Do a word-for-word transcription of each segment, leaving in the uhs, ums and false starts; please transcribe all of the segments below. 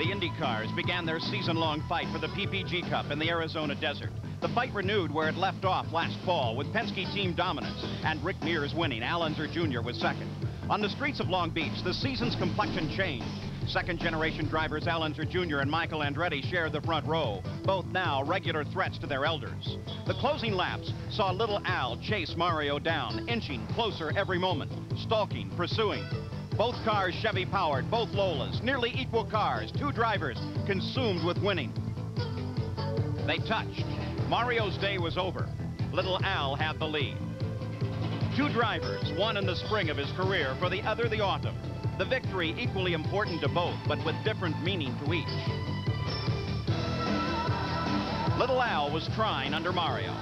IndyCars began their season-long fight for the P P G Cup in the Arizona desert. The fight renewed where it left off last fall with Penske team dominance and Rick Mears winning. Al Unser Junior was second. On the streets of Long Beach, the season's complexion changed. Second-generation drivers Al Unser Junior and Michael Andretti shared the front row, both now regular threats to their elders. The closing laps saw little Al chase Mario down, inching closer every moment, stalking, pursuing. Both cars Chevy-powered, both Lolas, nearly equal cars, two drivers consumed with winning. They touched. Mario's day was over. Little Al had the lead. Two drivers, one in the spring of his career, for the other the autumn. The victory equally important to both, but with different meaning to each. Little Al was trying under Mario.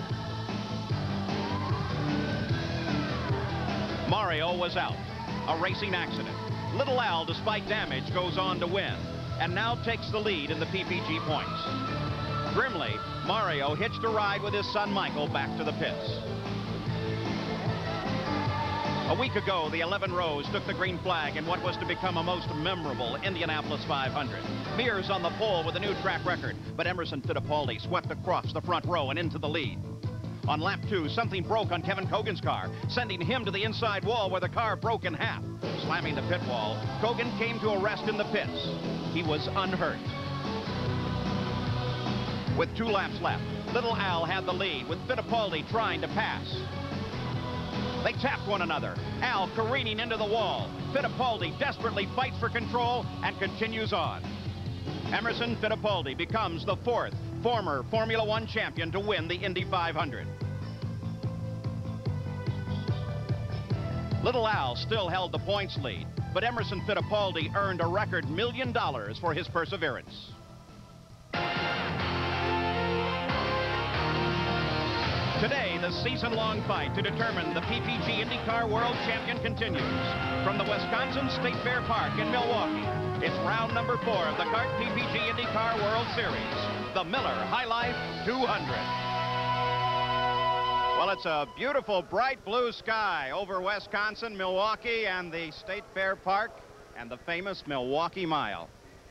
Mario was out. A racing accident. Little Al, despite damage, goes on to win, and now takes the lead in the P P G points. Grimly, Mario hitched a ride with his son Michael back to the pits. A week ago, the eleven rows took the green flag in what was to become a most memorable Indianapolis five hundred. Mears on the pole with a new track record, but Emerson Fittipaldi swept across the front row and into the lead. On lap two, something broke on Kevin Cogan's car, sending him to the inside wall where the car broke in half. Slamming the pit wall, Cogan came to a rest in the pits. He was unhurt. With two laps left, Little Al had the lead, with Fittipaldi trying to pass. They tapped one another. Al careening into the wall. Fittipaldi desperately fights for control and continues on. Emerson Fittipaldi becomes the fourth former Formula One champion to win the Indy five hundred. Little Al still held the points lead, but Emerson Fittipaldi earned a record million dollars for his perseverance. Today, the season-long fight to determine the P P G IndyCar World Champion continues. From the Wisconsin State Fair Park in Milwaukee, it's round number four of the CART P P G IndyCar World Series, the Miller High Life two hundred. Well, it's a beautiful, bright blue sky over Wisconsin, Milwaukee, and the State Fair Park, and the famous Milwaukee Mile.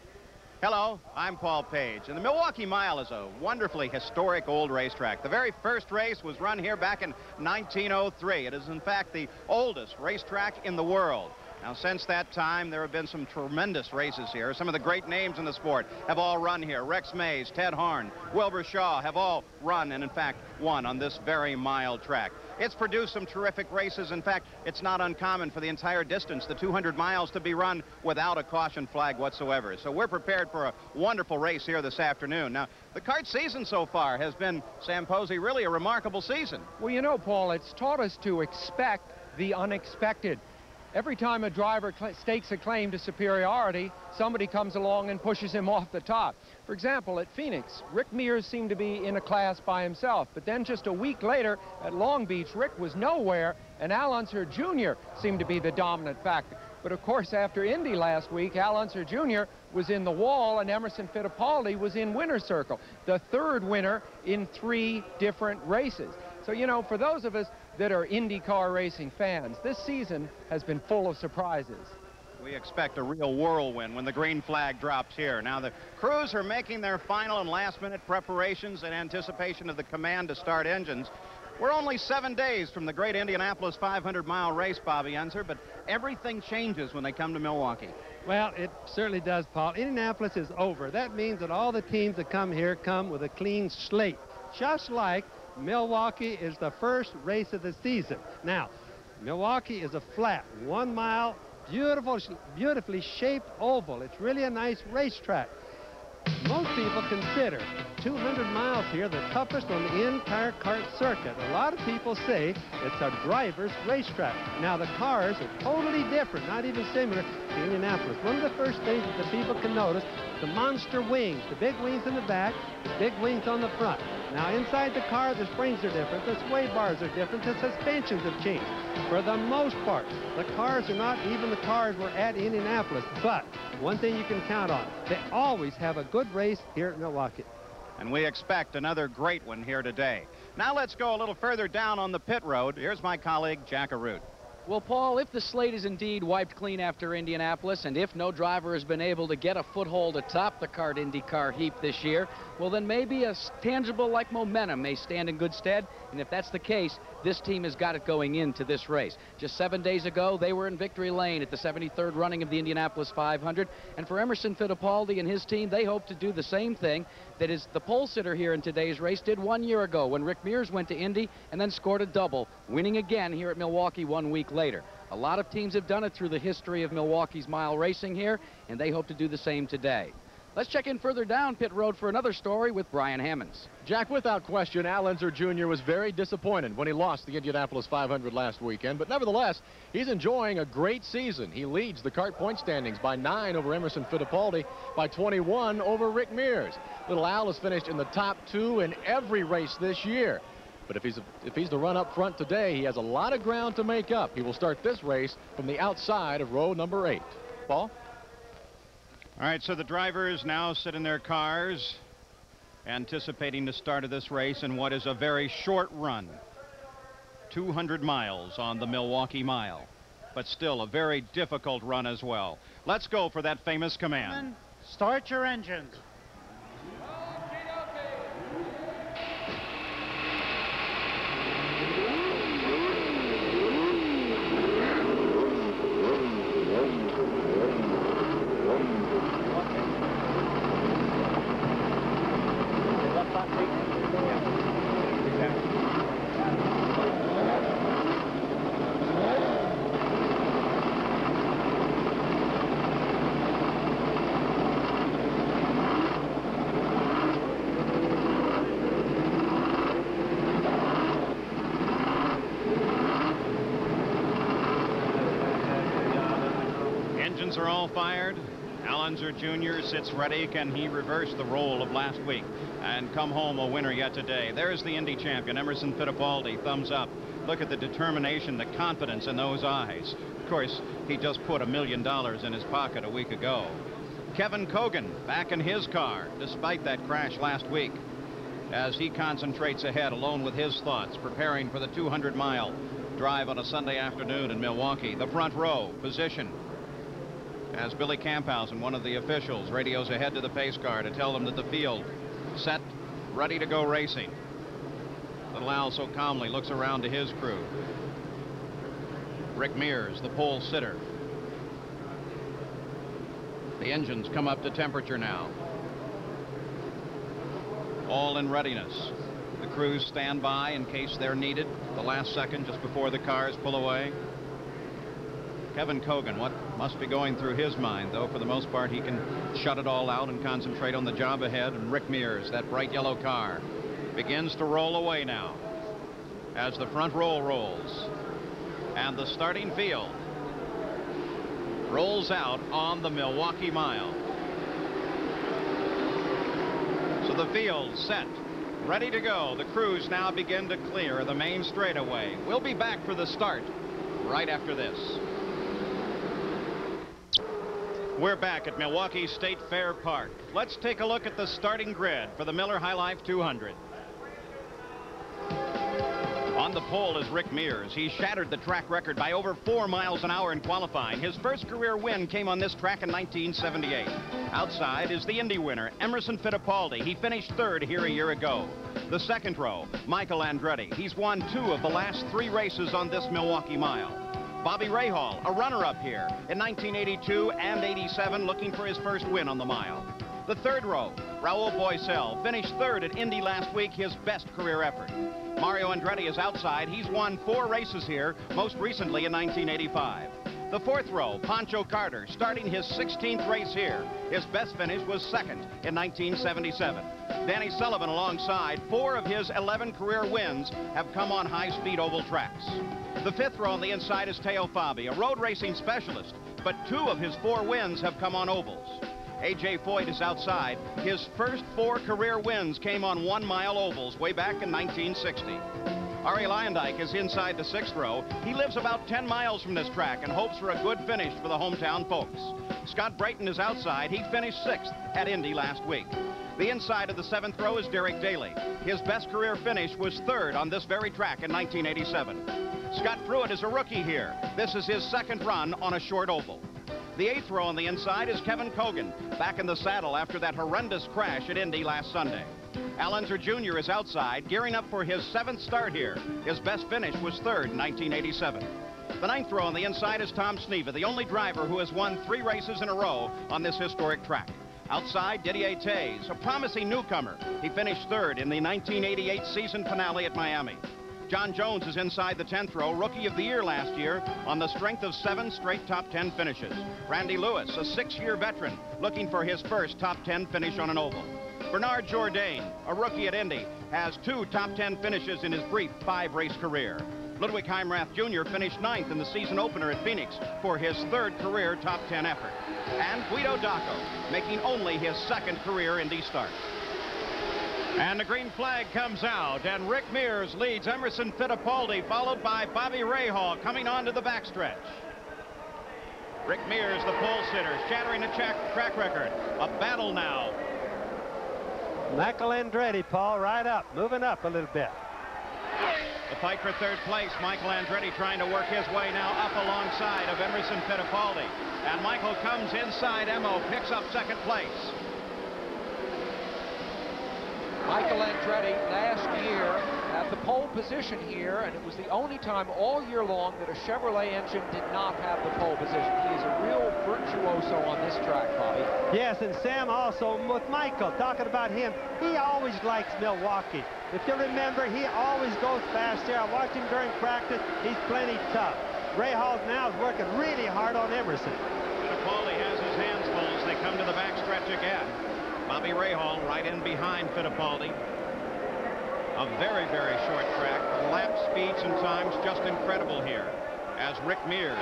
Hello, I'm Paul Page, and the Milwaukee Mile is a wonderfully historic old racetrack. The very first race was run here back in nineteen oh three. It is, in fact, the oldest racetrack in the world. Now, since that time, there have been some tremendous races here. Some of the great names in the sport have all run here. Rex Mays, Ted Harn, Wilbur Shaw have all run and, in fact, won on this very mile track. It's produced some terrific races. In fact, it's not uncommon for the entire distance, the two hundred miles, to be run without a caution flag whatsoever. So we're prepared for a wonderful race here this afternoon. Now, the kart season so far has been, Sam Posey, really a remarkable season. Well, you know, Paul, it's taught us to expect the unexpected. Every time a driver stakes a claim to superiority, somebody comes along and pushes him off the top. For example, at Phoenix, Rick Mears seemed to be in a class by himself, but then just a week later at Long Beach, Rick was nowhere, and Al Unser Junior seemed to be the dominant factor. But of course, after Indy last week, Al Unser Junior was in the wall and Emerson Fittipaldi was in winner's circle, the third winner in three different races. So, you know, for those of us that are IndyCar racing fans, this season has been full of surprises. We expect a real whirlwind when the green flag drops here. Now, the crews are making their final and last-minute preparations in anticipation of the command to start engines. We're only seven days from the great Indianapolis five hundred mile race, Bobby Unser, but everything changes when they come to Milwaukee. Well, it certainly does, Paul. Indianapolis is over. That means that all the teams that come here come with a clean slate, just like Milwaukee is the first race of the season. Now, Milwaukee is a flat, one mile, beautiful, beautifully shaped oval. It's really a nice racetrack. Most people consider two hundred miles here the toughest on the entire kart circuit. A lot of people say it's a driver's racetrack. Now, the cars are totally different, not even similar to Indianapolis. One of the first things that the people can notice, the monster wings, the big wings in the back, the big wings on the front. Now, inside the car, the springs are different, the sway bars are different, the suspensions have changed. For the most part, the cars are not even the cars we're at Indianapolis, but one thing you can count on, they always have a good race here at Milwaukee. And we expect another great one here today. Now let's go a little further down on the pit road. Here's my colleague, Jack Arute. Well, Paul, if the slate is indeed wiped clean after Indianapolis, and if no driver has been able to get a foothold atop the CART IndyCar heap this year, well, then maybe a tangible like momentum may stand in good stead. And if that's the case, this team has got it going into this race. Just seven days ago, they were in victory lane at the seventy-third running of the Indianapolis five hundred. And for Emerson Fittipaldi and his team, they hope to do the same thing that is the pole sitter here in today's race did one year ago when Rick Mears went to Indy and then scored a double, winning again here at Milwaukee one week later. A lot of teams have done it through the history of Milwaukee's mile racing here, and they hope to do the same today. Let's check in further down pit road for another story with Brian Hammonds. Jack, without question, Al Unser Junior was very disappointed when he lost the Indianapolis five hundred last weekend, but nevertheless, he's enjoying a great season. He leads the CART point standings by nine over Emerson Fittipaldi, by twenty-one over Rick Mears. Little Al has finished in the top two in every race this year. But if he's, if he's the run up front today, he has a lot of ground to make up. He will start this race from the outside of row number eight. Paul? All right, so the drivers now sit in their cars, anticipating the start of this race in what is a very short run. two hundred miles on the Milwaukee Mile, but still a very difficult run as well. Let's go for that famous command. Start your engines. Are all fired. Al Unser Junior sits ready. Can he reverse the role of last week and come home a winner yet today? There's the Indy champion, Emerson Fittipaldi. Thumbs up. Look at the determination, the confidence in those eyes. Of course, he just put a million dollars in his pocket a week ago. Kevin Kogan back in his car despite that crash last week as he concentrates ahead alone with his thoughts, preparing for the two hundred mile drive on a Sunday afternoon in Milwaukee. The front row position as Billy Camphausen, one of the officials, radios ahead to the pace car to tell them that the field set, ready to go racing. Little Al so calmly looks around to his crew. Rick Mears, the pole sitter. The engines come up to temperature now. All in readiness. The crews stand by in case they're needed the last second just before the cars pull away. Kevin Kogan, what must be going through his mind, though for the most part he can shut it all out and concentrate on the job ahead. And Rick Mears, that bright yellow car, begins to roll away now as the front roll rolls and the starting field rolls out on the Milwaukee Mile. So the field set, ready to go. The crews now begin to clear the main straightaway. We'll be back for the start right after this. We're back at Milwaukee State Fair Park. Let's take a look at the starting grid for the Miller High Life two hundred. On the pole is Rick Mears. He shattered the track record by over four miles an hour in qualifying. His first career win came on this track in nineteen seventy-eight. Outside is the Indy winner, Emerson Fittipaldi. He finished third here a year ago. The second row, Michael Andretti. He's won two of the last three races on this Milwaukee Mile. Bobby Rahal, a runner-up here in nineteen eighty-two and eighty-seven, looking for his first win on the mile. The third row, Raul Boesel, finished third at Indy last week, his best career effort. Mario Andretti is outside. He's won four races here, most recently in nineteen eighty-five. The fourth row, Pancho Carter, starting his sixteenth race here. His best finish was second in nineteen seventy-seven. Danny Sullivan alongside. Four of his eleven career wins have come on high-speed oval tracks. The fifth row on the inside is Teo Fabi, a road racing specialist, but two of his four wins have come on ovals. A J Foyt is outside. His first four career wins came on one-mile ovals way back in nineteen sixty. Ari Leyendyk is inside the sixth row. He lives about ten miles from this track and hopes for a good finish for the hometown folks. Scott Brayton is outside. He finished sixth at Indy last week. The inside of the seventh row is Derek Daly. His best career finish was third on this very track in nineteen eighty-seven. Scott Pruitt is a rookie here. This is his second run on a short oval. The eighth row on the inside is Kevin Cogan, back in the saddle after that horrendous crash at Indy last Sunday. Al Unser Junior is outside, gearing up for his seventh start here. His best finish was third in nineteen eighty-seven. The ninth row on the inside is Tom Sneva, the only driver who has won three races in a row on this historic track. Outside, Didier Tays, a promising newcomer. He finished third in the nineteen eighty-eight season finale at Miami. John Jones is inside the tenth row, Rookie of the Year last year on the strength of seven straight top ten finishes. Randy Lewis, a six-year veteran, looking for his first top ten finish on an oval. Bernard Jourdain, a rookie at Indy, has two top ten finishes in his brief five-race career. Ludwig Heimrath Junior finished ninth in the season opener at Phoenix for his third career top ten effort. And Guido Dacco, making only his second career Indy start. And the green flag comes out, and Rick Mears leads Emerson Fittipaldi, followed by Bobby Rahal coming onto the backstretch. Rick Mears, the pole sitter, shattering a track, track record. A battle now. Michael Andretti, Paul, right up, moving up a little bit. The fight for third place, Michael Andretti trying to work his way now up alongside of Emerson Fittipaldi. And Michael comes inside Emo, picks up second place. Michael Andretti last year at the pole position here, and it was the only time all year long that a Chevrolet engine did not have the pole position. He is a real virtuoso on this track, Bobby. Yes, and Sam also with Michael, talking about him, he always likes Milwaukee. If you remember, he always goes fast there. I watched him during practice. He's plenty tough. Rahal now is working really hard on Emerson. Fittipaldi has his hands full as they come to the backstretch again. Bobby Rahal right in behind Fittipaldi. A very, very short track. Lap speeds and times just incredible here. As Rick Mears,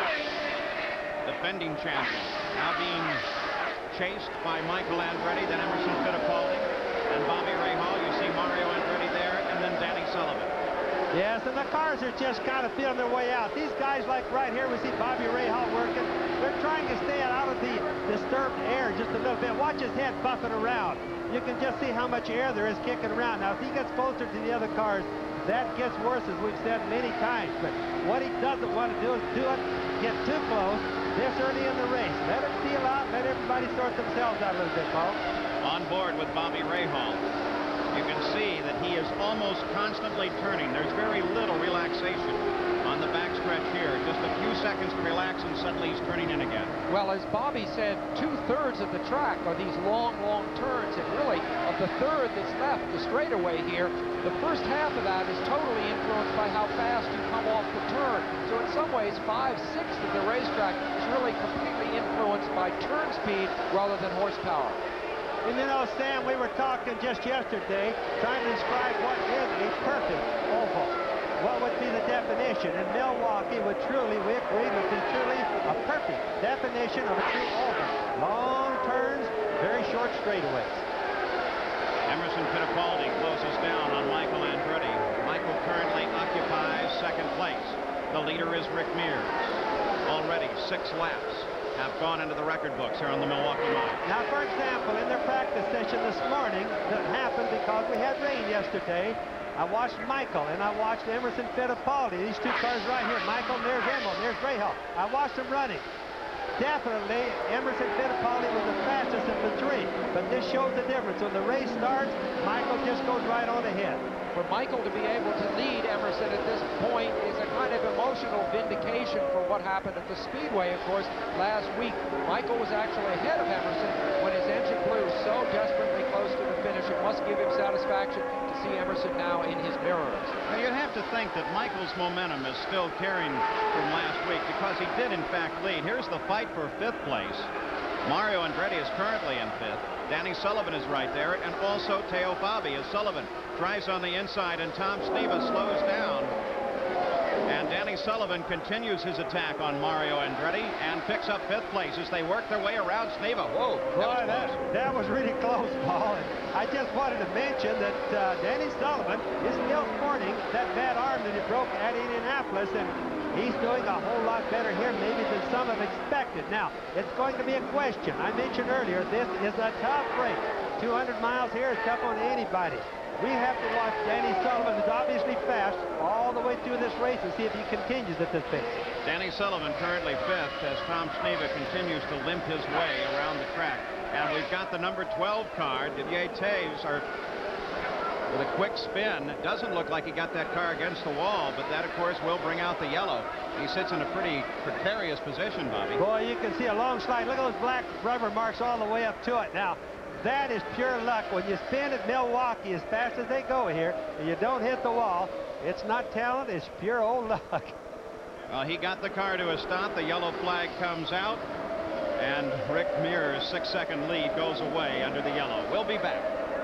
defending champion, now being chased by Michael Andretti, then Emerson Fittipaldi, and Bobby Rahal. You see Mario Andretti there, and then Danny Sullivan. Yes, and the cars are just kind of feeling their way out. These guys, like right here, we see Bobby Rahal working. They're trying to stay out of the disturbed air just a little bit. Watch his head buffing around. You can just see how much air there is kicking around. Now, if he gets closer to the other cars, that gets worse, as we've said many times. But what he doesn't want to do is do it, get too close this early in the race. Let it feel out, let everybody sort themselves out a little bit, Paul. On board with Bobby Rahal. You can see that he is almost constantly turning. There's very little relaxation on the backstretch here. Just a few seconds to relax, and suddenly he's turning in again. Well, as Bobby said, two-thirds of the track are these long, long turns. And really, of the third that's left, the straightaway here, the first half of that is totally influenced by how fast you come off the turn. So in some ways, five-sixths of the racetrack is really completely influenced by turn speed rather than horsepower. And you know, Sam, we were talking just yesterday, trying to describe what is a perfect oval. What would be the definition? And Milwaukee would truly, we agree, would be truly a perfect definition of a true oval. Long turns, very short straightaways. Emerson Fittipaldi closes down on Michael Andretti. Michael currently occupies second place. The leader is Rick Mears. Already six laps have gone into the record books here on the Milwaukee Mile. Now, for example, in their practice session this morning, that happened because we had rain yesterday. I watched Michael and I watched Emerson Fittipaldi. These two cars right here. Michael, there's Emo, there's Rahal. I watched them running. Definitely, Emerson Fittipaldi was the fastest of the three. But this shows the difference. When the race starts, Michael just goes right on ahead. For Michael to be able to lead Emerson at this point is a kind of emotional vindication for what happened at the Speedway, of course, last week. Michael was actually ahead of Emerson when his engine blew so desperately close to the finish. It must give him satisfaction to see Emerson now in his mirrors. Now, you'd have to think that Michael's momentum is still carrying from last week because he did, in fact, lead. Here's the fight for fifth place. Mario Andretti is currently in fifth. Danny Sullivan is right there, and also Teo Fabi as Sullivan tries on the inside, and Tom Sneva slows down. And Danny Sullivan continues his attack on Mario Andretti and picks up fifth place as they work their way around Sneva. Whoa, that Boy, was that, close. that was really close, Paul. And I just wanted to mention that uh, Danny Sullivan is still sporting that bad arm that he broke at Indianapolis, and he's doing a whole lot better here maybe than some have expected. Now, it's going to be a question. I mentioned earlier, this is a tough race. two hundred miles here is tough on anybody. We have to watch Danny Sullivan, who's obviously fast, all the way through this race and see if he continues at this pace. Danny Sullivan currently fifth as Tom Sneva continues to limp his way around the track. And we've got the number twelve car, Didier Taves, or with a quick spin. It doesn't look like he got that car against the wall, but that, of course, will bring out the yellow. He sits in a pretty precarious position, Bobby. Boy, you can see a long slide. Look at those black rubber marks all the way up to it. Now, that is pure luck. When you spin at Milwaukee as fast as they go here, and you don't hit the wall, it's not talent, it's pure old luck. Well, he got the car to a stop. The yellow flag comes out, and Rick Mears' six-second lead goes away under the yellow. We'll be back.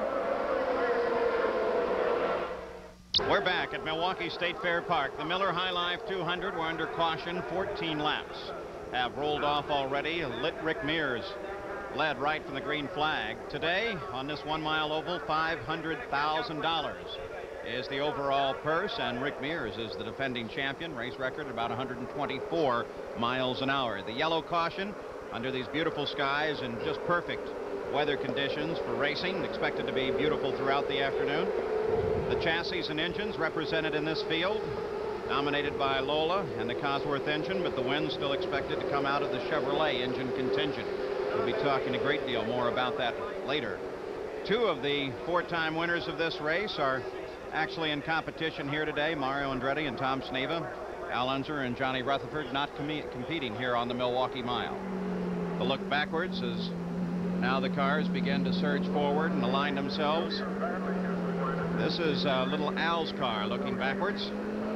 We're back at Milwaukee State Fair Park. The Miller High Life two hundred were under caution. fourteen laps have rolled off already. Lit Rick Mears led right from the green flag. Today, on this one-mile oval, five hundred thousand dollars is the overall purse, and Rick Mears is the defending champion. Race record about one hundred twenty-four miles an hour. The yellow caution under these beautiful skies and just perfect weather conditions for racing. Expected to be beautiful throughout the afternoon. The chassis and engines represented in this field, dominated by Lola and the Cosworth engine, but the win still expected to come out of the Chevrolet engine contingent. We'll be talking a great deal more about that later. Two of the four-time winners of this race are actually in competition here today, Mario Andretti and Tom Sneva. Al Unser and Johnny Rutherford not com competing here on the Milwaukee Mile. The look backwards as now the cars begin to surge forward and align themselves. This is uh, little Al's car looking backwards.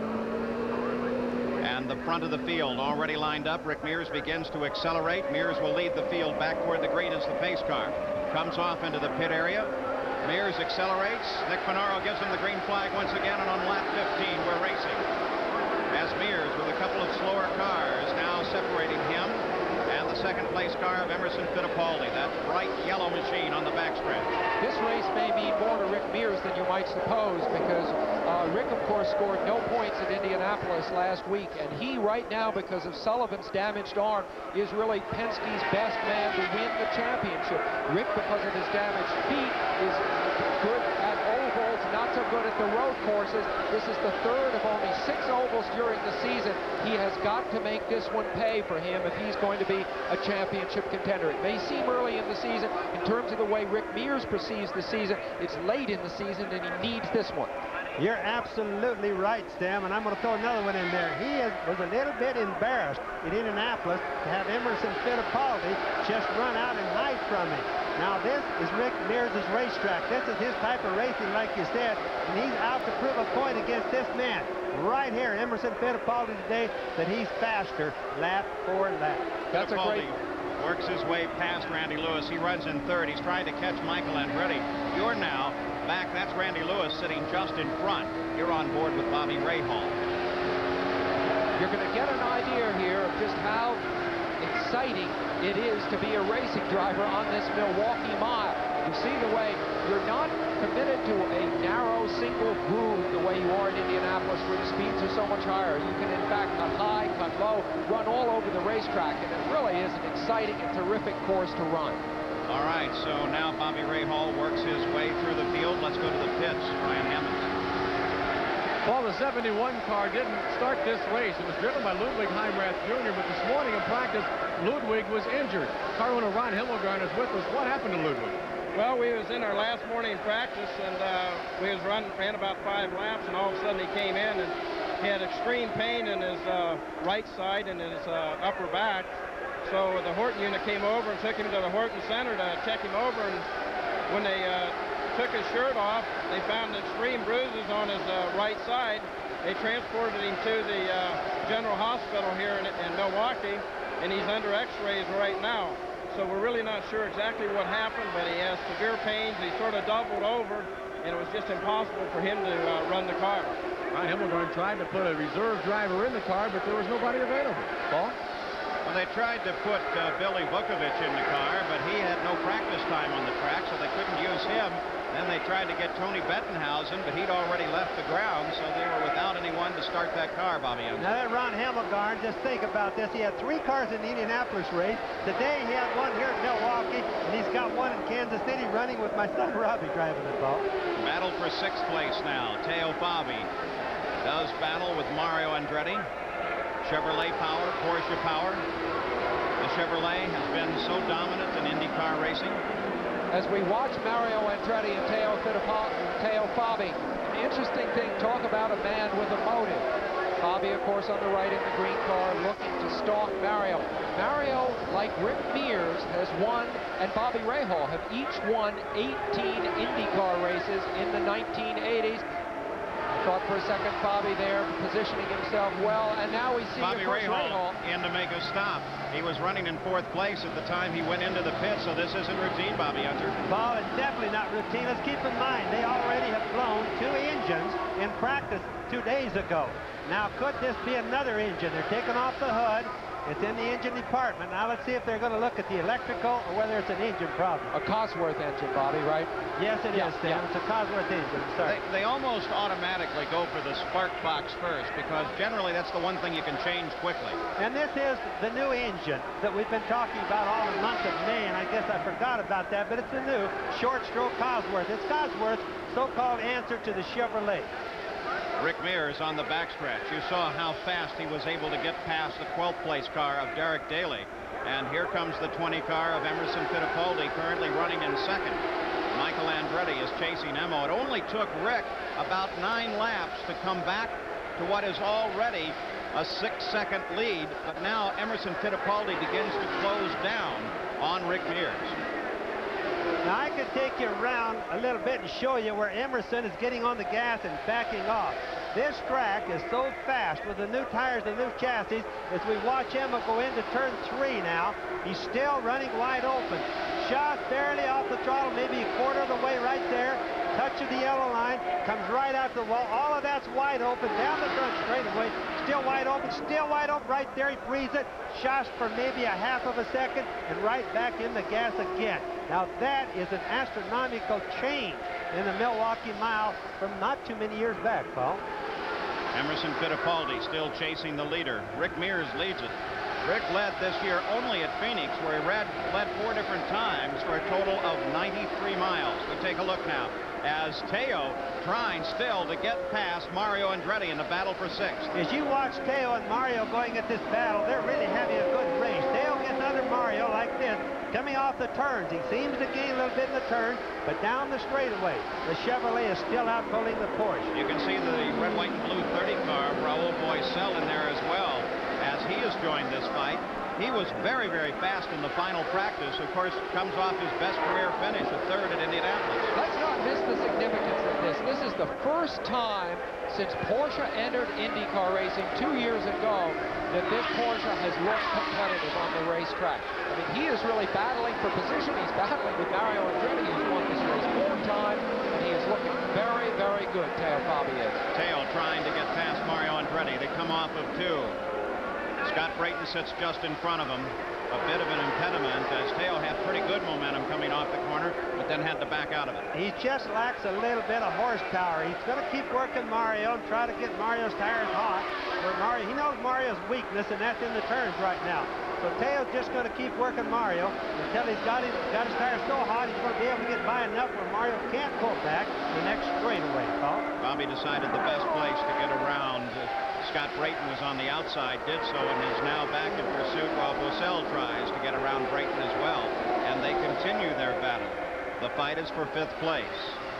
And the front of the field already lined up. Rick Mears begins to accelerate. Mears will lead the field back toward the green as the pace car comes off into the pit area. Mears accelerates. Nick Finaro gives him the green flag once again, and on lap fifteen we're racing. As Mears, with a couple of slower cars, now separating him and the second place car of Emerson Fittipaldi, that bright yellow machine on the backstretch. This race may mean more to Rick Mears than you might suppose, because uh, Rick, of course, scored no points at Indianapolis last week, and he right now, because of Sullivan's damaged arm, is really Penske's best man to win the championship. Rick, because of his damaged feet, is good at ovals, not so good at the road courses. This is the third of only six ovals during the season. He has got to make this one pay for him if he's going to be a championship contender. It may seem early in the season in terms of the way Rick Mears perceives the season. It's late in the season, and he needs this one. You're absolutely right, Stam, and I'm going to throw another one in there. He is, was a little bit embarrassed in Indianapolis to have Emerson Fittipaldi just run out and hide from him. Now, this is Rick Mears' racetrack. This is his type of racing, like you said, and he's out to prove a point against this man. Right here, Emerson Fittipaldi today, that he's faster lap for lap. That's a great... works his way past Randy Lewis. He runs in third. He's trying to catch Michael Andretti. You're now back. That's Randy Lewis sitting just in front. You're on board with Bobby Rahal. You're going to get an idea here of just how exciting it is to be a racing driver on this Milwaukee Mile. You see the way you're not committed to a narrow single groove the way you are in Indianapolis, where the speeds are so much higher. You can in fact cut high, cut low, run all over the racetrack, and it really is an exciting and terrific course to run. All right, so now Bobby Rahal works his way through the field. Let's go to the pits. Ryan Hammond. Well, the seventy-one car didn't start this race. It was driven by Ludwig Heimrath Junior, but this morning in practice, Ludwig was injured. Car owner Ron Himmelgarn is with us. What happened to Ludwig? Well, we was in our last morning practice, and uh, we was run, ran about five laps, and all of a sudden he came in, and he had extreme pain in his uh, right side and his uh, upper back. So the Horton unit came over and took him to the Horton Center to check him over, and when they uh, took his shirt off, they found extreme bruises on his uh, right side. They transported him to the uh, General Hospital here in, in Milwaukee, and he's under x-rays right now. So we're really not sure exactly what happened, but he has severe pains. He sort of doubled over, and it was just impossible for him to uh, run the car. Ryan Himmelgarn tried to put a reserve driver in the car, but there was nobody available. Paul? Well, they tried to put uh, Billy Vukovich in the car, but he had no practice time on the track, so they couldn't use him. Then they tried to get Tony Bettenhausen, but he'd already left the ground, so they were without anyone to start that car, Bobby Unser. Now that Ron Himmelgarn, just think about this. He had three cars in the Indianapolis race. Today he had one here at Milwaukee, and he's got one in Kansas City running with my son Robbie driving the ball. Battle for sixth place now. Teo Fabi does battle with Mario Andretti. Chevrolet power, Porsche power. The Chevrolet has been so dominant in IndyCar racing. As we watch Mario Andretti and Teo Fittipaldi, Teo Fabi, an interesting thing, talk about a man with a motive. Fabi, of course, on the right in the green car, looking to stalk Mario. Mario, like Rick Mears, has won, and Bobby Rahal have each won eighteen IndyCar races in the nineteen eighties. I thought for a second Bobby there positioning himself well, and now we see Bobby Rahal, Rahal in to make a stop. He was running in fourth place at the time he went into the pit, so this isn't routine, Bobby Hunter. Paul, it's definitely not routine. Let's keep in mind, they already have blown two engines in practice two days ago. Now, could this be another engine? They're taking off the hood. It's in the engine department. Now, let's see if they're going to look at the electrical or whether it's an engine problem. A Cosworth engine, Bobby, right? Yes, it yeah, is, Sam. Yeah. It's a Cosworth engine. Sorry. They, they almost automatically go for the spark box first, because generally that's the one thing you can change quickly. And this is the new engine that we've been talking about all the month of May, and I guess I forgot about that, but it's the new short-stroke Cosworth. It's Cosworth's so-called answer to the Chevrolet. Rick Mears on the backstretch. You saw how fast he was able to get past the twelfth place car of Derek Daly. And here comes the twenty car of Emerson Fittipaldi, currently running in second. Michael Andretti is chasing Emo. It only took Rick about nine laps to come back to what is already a six-second lead. But now Emerson Fittipaldi begins to close down on Rick Mears. Now, I could take you around a little bit and show you where Emerson is getting on the gas and backing off. This track is so fast with the new tires, the new chassis. As we watch Emma go into turn three now, he's still running wide open. Shot barely off the throttle, maybe a quarter of the way right there. Touch of the yellow line, comes right out the wall. All of that's wide open, down the front straightaway. Still wide open, still wide open right there. He breathes it, shots for maybe a half of a second, and right back in the gas again. Now that is an astronomical change in the Milwaukee Mile from not too many years back, Paul. Emerson Fittipaldi still chasing the leader. Rick Mears leads it. Rick led this year only at Phoenix, where he led, led four different times for a total of ninety-three miles. We take a look now as Teo trying still to get past Mario Andretti in the battle for sixth. As you watch Teo and Mario going at this battle, they're really having a good race. Teo gets under Mario like this, coming off the turns. He seems to gain a little bit in the turn, but down the straightaway, the Chevrolet is still out pulling the Porsche. You can see the red, white, and blue thirty car, Raul Boesel, in there as well, as he has joined this fight. He was very, very fast in the final practice. Of course, comes off his best career finish, a third at Indianapolis. Let's not miss the significance of this. This is the first time since Porsche entered IndyCar racing two years ago that this Porsche has looked competitive on the racetrack. I mean, he is really battling for position. He's battling with Mario Andretti, who's won this race four times, and he is looking very, very good, Teo Fabi is. Teo trying to get past Mario Andretti. They come off of two. Scott Brayton sits just in front of him. A bit of an impediment, as Teo had pretty good momentum coming off the corner, but then had to back out of it. He just lacks a little bit of horsepower. He's going to keep working Mario and try to get Mario's tires hot. Where Mario, he knows Mario's weakness, and that's in the turns right now. So Teo's just going to keep working Mario until he's got his, got his tires so hot he's going to be able to get by enough where Mario can't pull back the next straightaway, Paul. Bobby decided the best place to get around. Scott Brayton was on the outside, did so, and is now back in pursuit while Boesel tries to get around Brayton as well. And they continue their battle. The fight is for fifth place.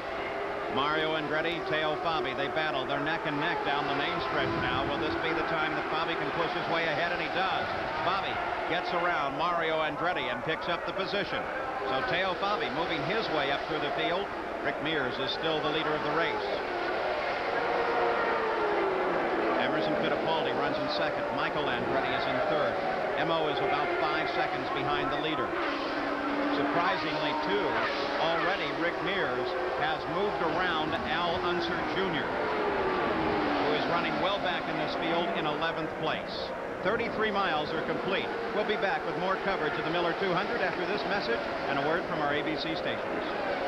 Mario Andretti, Teo Fabi, they battle. They're neck and neck down the main stretch now. Will this be the time that Fabi can push his way ahead? And he does. Fabi gets around Mario Andretti and picks up the position. So Teo Fabi moving his way up through the field. Rick Mears is still the leader of the race. Emerson Fittipaldi runs in second. Michael Andretti is in third. Emo is about five seconds behind the leader. Surprisingly, too, already Rick Mears has moved around Al Unser Junior, who is running well back in this field in eleventh place. thirty-three miles are complete. We'll be back with more coverage of the Miller two hundred after this message and a word from our A B C stations.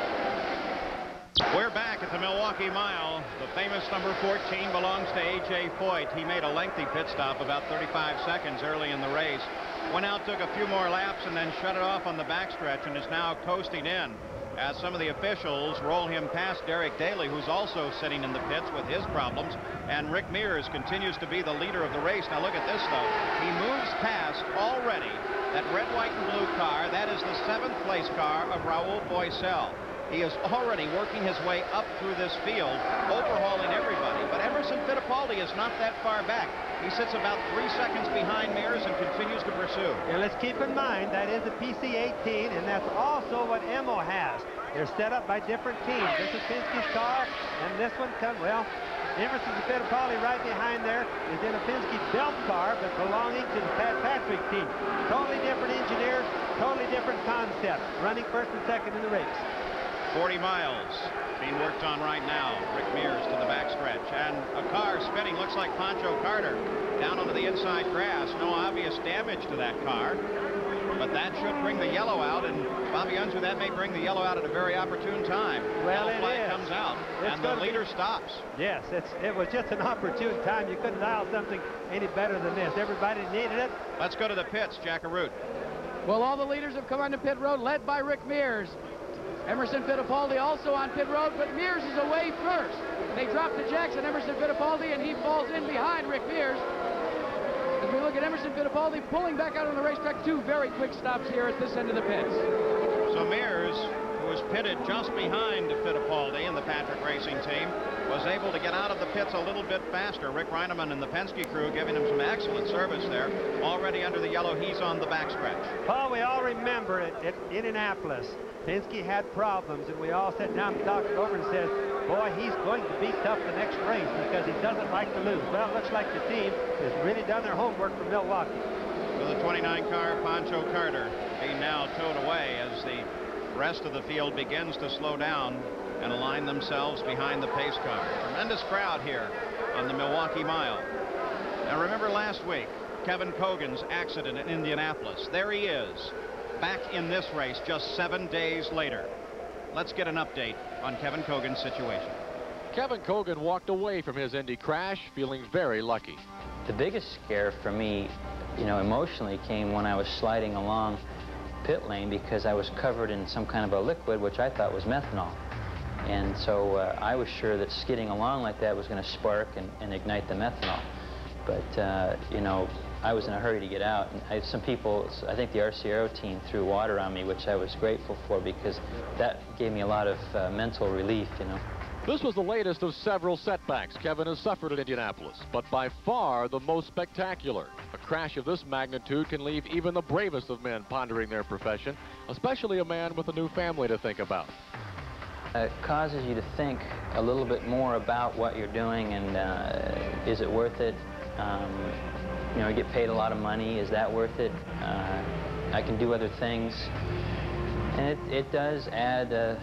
We're back at the Milwaukee Mile. The famous number fourteen belongs to A J Foyt. He made a lengthy pit stop, about thirty-five seconds early in the race. Went out, took a few more laps, and then shut it off on the backstretch, and is now coasting in as some of the officials roll him past Derek Daly, who's also sitting in the pits with his problems. And Rick Mears continues to be the leader of the race. Now look at this, though. He moves past already that red, white, and blue car. That is the seventh place car of Raul Boesel. He is already working his way up through this field, overhauling everybody. But Emerson Fittipaldi is not that far back. He sits about three seconds behind Mears and continues to pursue. And let's keep in mind that is a P C eighteen, and that's also what M O has. They're set up by different teams. This is Penske's car, and this one comes, well, Emerson Fittipaldi right behind there is in a Penske belt car, but belonging to the Pat Patrick team. Totally different engineers, totally different concept, running first and second in the race. forty miles being worked on right now. Rick Mears to the backstretch, and a car spinning, looks like Pancho Carter down onto the inside grass. No obvious damage to that car, but that should bring the yellow out, and Bobby Unser, that may bring the yellow out at a very opportune time. Well, yellow it flag is. comes out, It's and the leader be... stops. Yes, it's, it was just an opportune time. You couldn't dial something any better than this. Everybody needed it. Let's go to the pits, Jack Arute. Well, all the leaders have come onto pit road, led by Rick Mears. Emerson Fittipaldi also on pit road, but Mears is away first. They drop to Jackson, Emerson Fittipaldi, and he falls in behind Rick Mears. As we look at Emerson Fittipaldi pulling back out on the racetrack, two very quick stops here at this end of the pits. So Mears, who was pitted just behind Fittipaldi in the Patrick Racing team, was able to get out of the pits a little bit faster. Rick Reineman and the Penske crew giving him some excellent service there. Already under the yellow, he's on the backstretch. Paul, we all remember it at Indianapolis. Penske had problems, and we all sat down and talked it over and said, boy, he's going to be tough the next race because he doesn't like to lose. Well, it looks like the team has really done their homework for Milwaukee. So the twenty-nine car, Pancho Carter, being now towed away as the rest of the field begins to slow down and align themselves behind the pace car. Tremendous crowd here on the Milwaukee Mile. Now remember last week, Kevin Cogan's accident in Indianapolis. There he is, back in this race just seven days later. Let's get an update on Kevin Cogan's situation. Kevin Cogan walked away from his Indy crash feeling very lucky. The biggest scare for me, you know, emotionally came when I was sliding along pit lane because I was covered in some kind of a liquid which I thought was methanol. And so uh, I was sure that skidding along like that was going to spark and, and ignite the methanol. But, uh, you know, I was in a hurry to get out. And I, some people, I think the R C Aero team threw water on me, which I was grateful for because that gave me a lot of uh, mental relief, you know. This was the latest of several setbacks Kevin has suffered at Indianapolis, but by far the most spectacular. A crash of this magnitude can leave even the bravest of men pondering their profession, especially a man with a new family to think about. It causes you to think a little bit more about what you're doing and uh, is it worth it? Um, you know, I get paid a lot of money. Is that worth it? Uh, I can do other things. And it, it does add uh,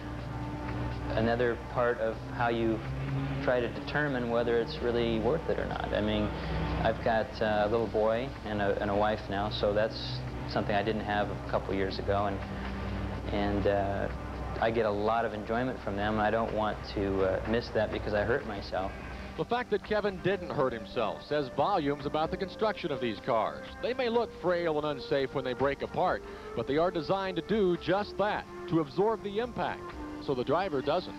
another part of how you try to determine whether it's really worth it or not. I mean, I've got uh, a little boy and a, and a wife now, so that's something I didn't have a couple years ago. And, and uh, I get a lot of enjoyment from them. I don't want to uh, miss that because I hurt myself. The fact that Kevin didn't hurt himself says volumes about the construction of these cars. They may look frail and unsafe when they break apart, but they are designed to do just that, to absorb the impact, so the driver doesn't.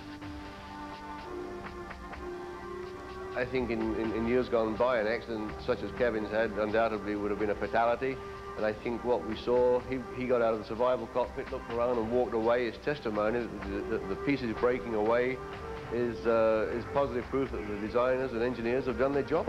I think in, in, in years gone by, an accident such as Kevin's had undoubtedly would have been a fatality. And I think what we saw, he, he got out of the survival cockpit, looked around and walked away. His testimony, the, the, the pieces breaking away, is, uh, is positive proof that the designers and engineers have done their job.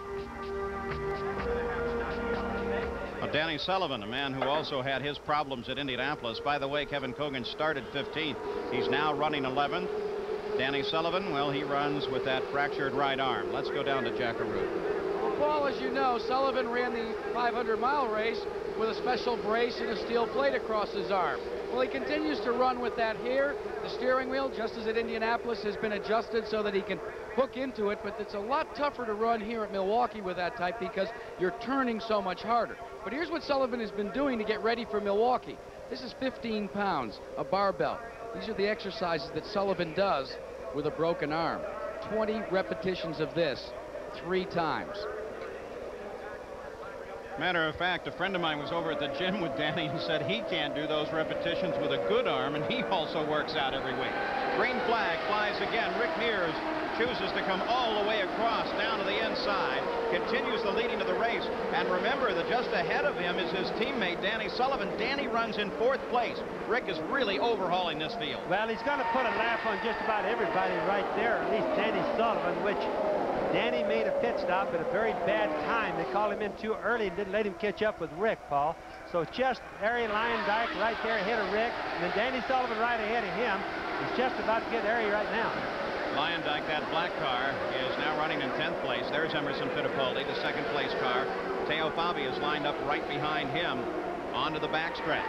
Well, Danny Sullivan, a man who also had his problems at Indianapolis. By the way, Kevin Cogan started fifteenth. He's now running eleventh. Danny Sullivan, well, he runs with that fractured right arm. Let's go down to Jack Arute. Well, Paul, as you know, Sullivan ran the five hundred mile race with a special brace and a steel plate across his arm. Well, he continues to run with that here. The steering wheel, just as at Indianapolis, has been adjusted so that he can hook into it, but it's a lot tougher to run here at Milwaukee with that type because you're turning so much harder. But here's what Sullivan has been doing to get ready for Milwaukee. This is fifteen pounds, a barbell. These are the exercises that Sullivan does with a broken arm. twenty repetitions of this, three times. Matter of fact, a friend of mine was over at the gym with Danny and said he can't do those repetitions with a good arm, and he also works out every week. Green flag flies again. Rick Mears chooses to come all the way across down to the inside, continues the leading of the race, and remember that just ahead of him is his teammate Danny Sullivan. Danny runs in fourth place. Rick is really overhauling this field. Well, he's going to put a lap on just about everybody right there, at least Danny Sullivan, which Danny made a pit stop at a very bad time. They called him in too early and didn't let him catch up with Rick, Paul. So just Harry Luyendyk right there ahead of Rick, and then Danny Sullivan right ahead of him. He's just about to get Harry right now. Luyendyk, that black car, is now running in tenth place. There's Emerson Fittipaldi, the second place car. Teo Fabi is lined up right behind him onto the backstretch.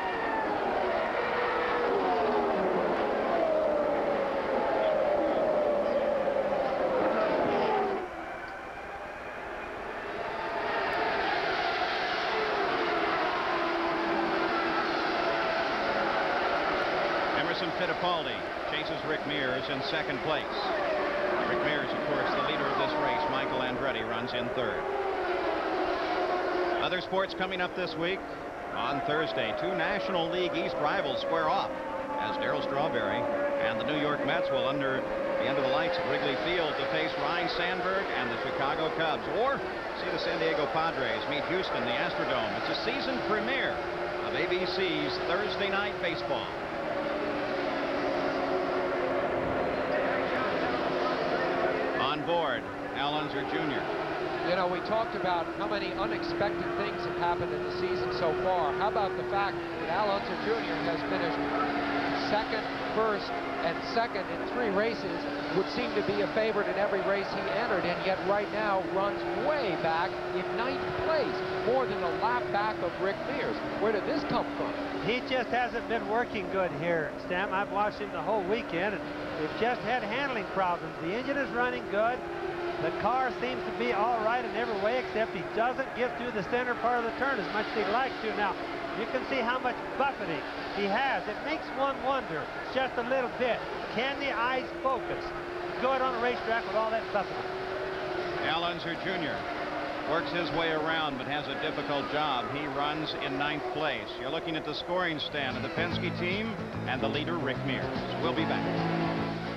Emerson Fittipaldi chases Rick Mears in second place. Rick Mears, of course, the leader of this race. Michael Andretti runs in third. Other sports coming up this week. On Thursday, two National League East rivals square off as Darryl Strawberry and the New York Mets will, under the end of the lights at Wrigley Field, to face Ryne Sandberg and the Chicago Cubs, or see the San Diego Padres meet Houston, the Astrodome. It's a season premiere of A B C's Thursday Night Baseball. On board, Al Unser Junior You know, we talked about how many unexpected things have happened in the season so far. How about the fact that Al Unser Junior has finished second, first, and second in three races, would seem to be a favorite in every race he entered, and yet right now runs way back in ninth place, more than a lap back of Rick Mears. Where did this come from? He just hasn't been working good here, Stam. I've watched him the whole weekend, and they've just had handling problems. The engine is running good. The car seems to be all right in every way, except he doesn't get through the center part of the turn as much as he'd like to. Now, you can see how much buffeting he has. It makes one wonder, just a little bit, can the eyes focus good on a racetrack with all that buffeting? Al Unser Junior works his way around but has a difficult job. He runs in ninth place. You're looking at the scoring stand of the Penske team and the leader, Rick Mears. We'll be back.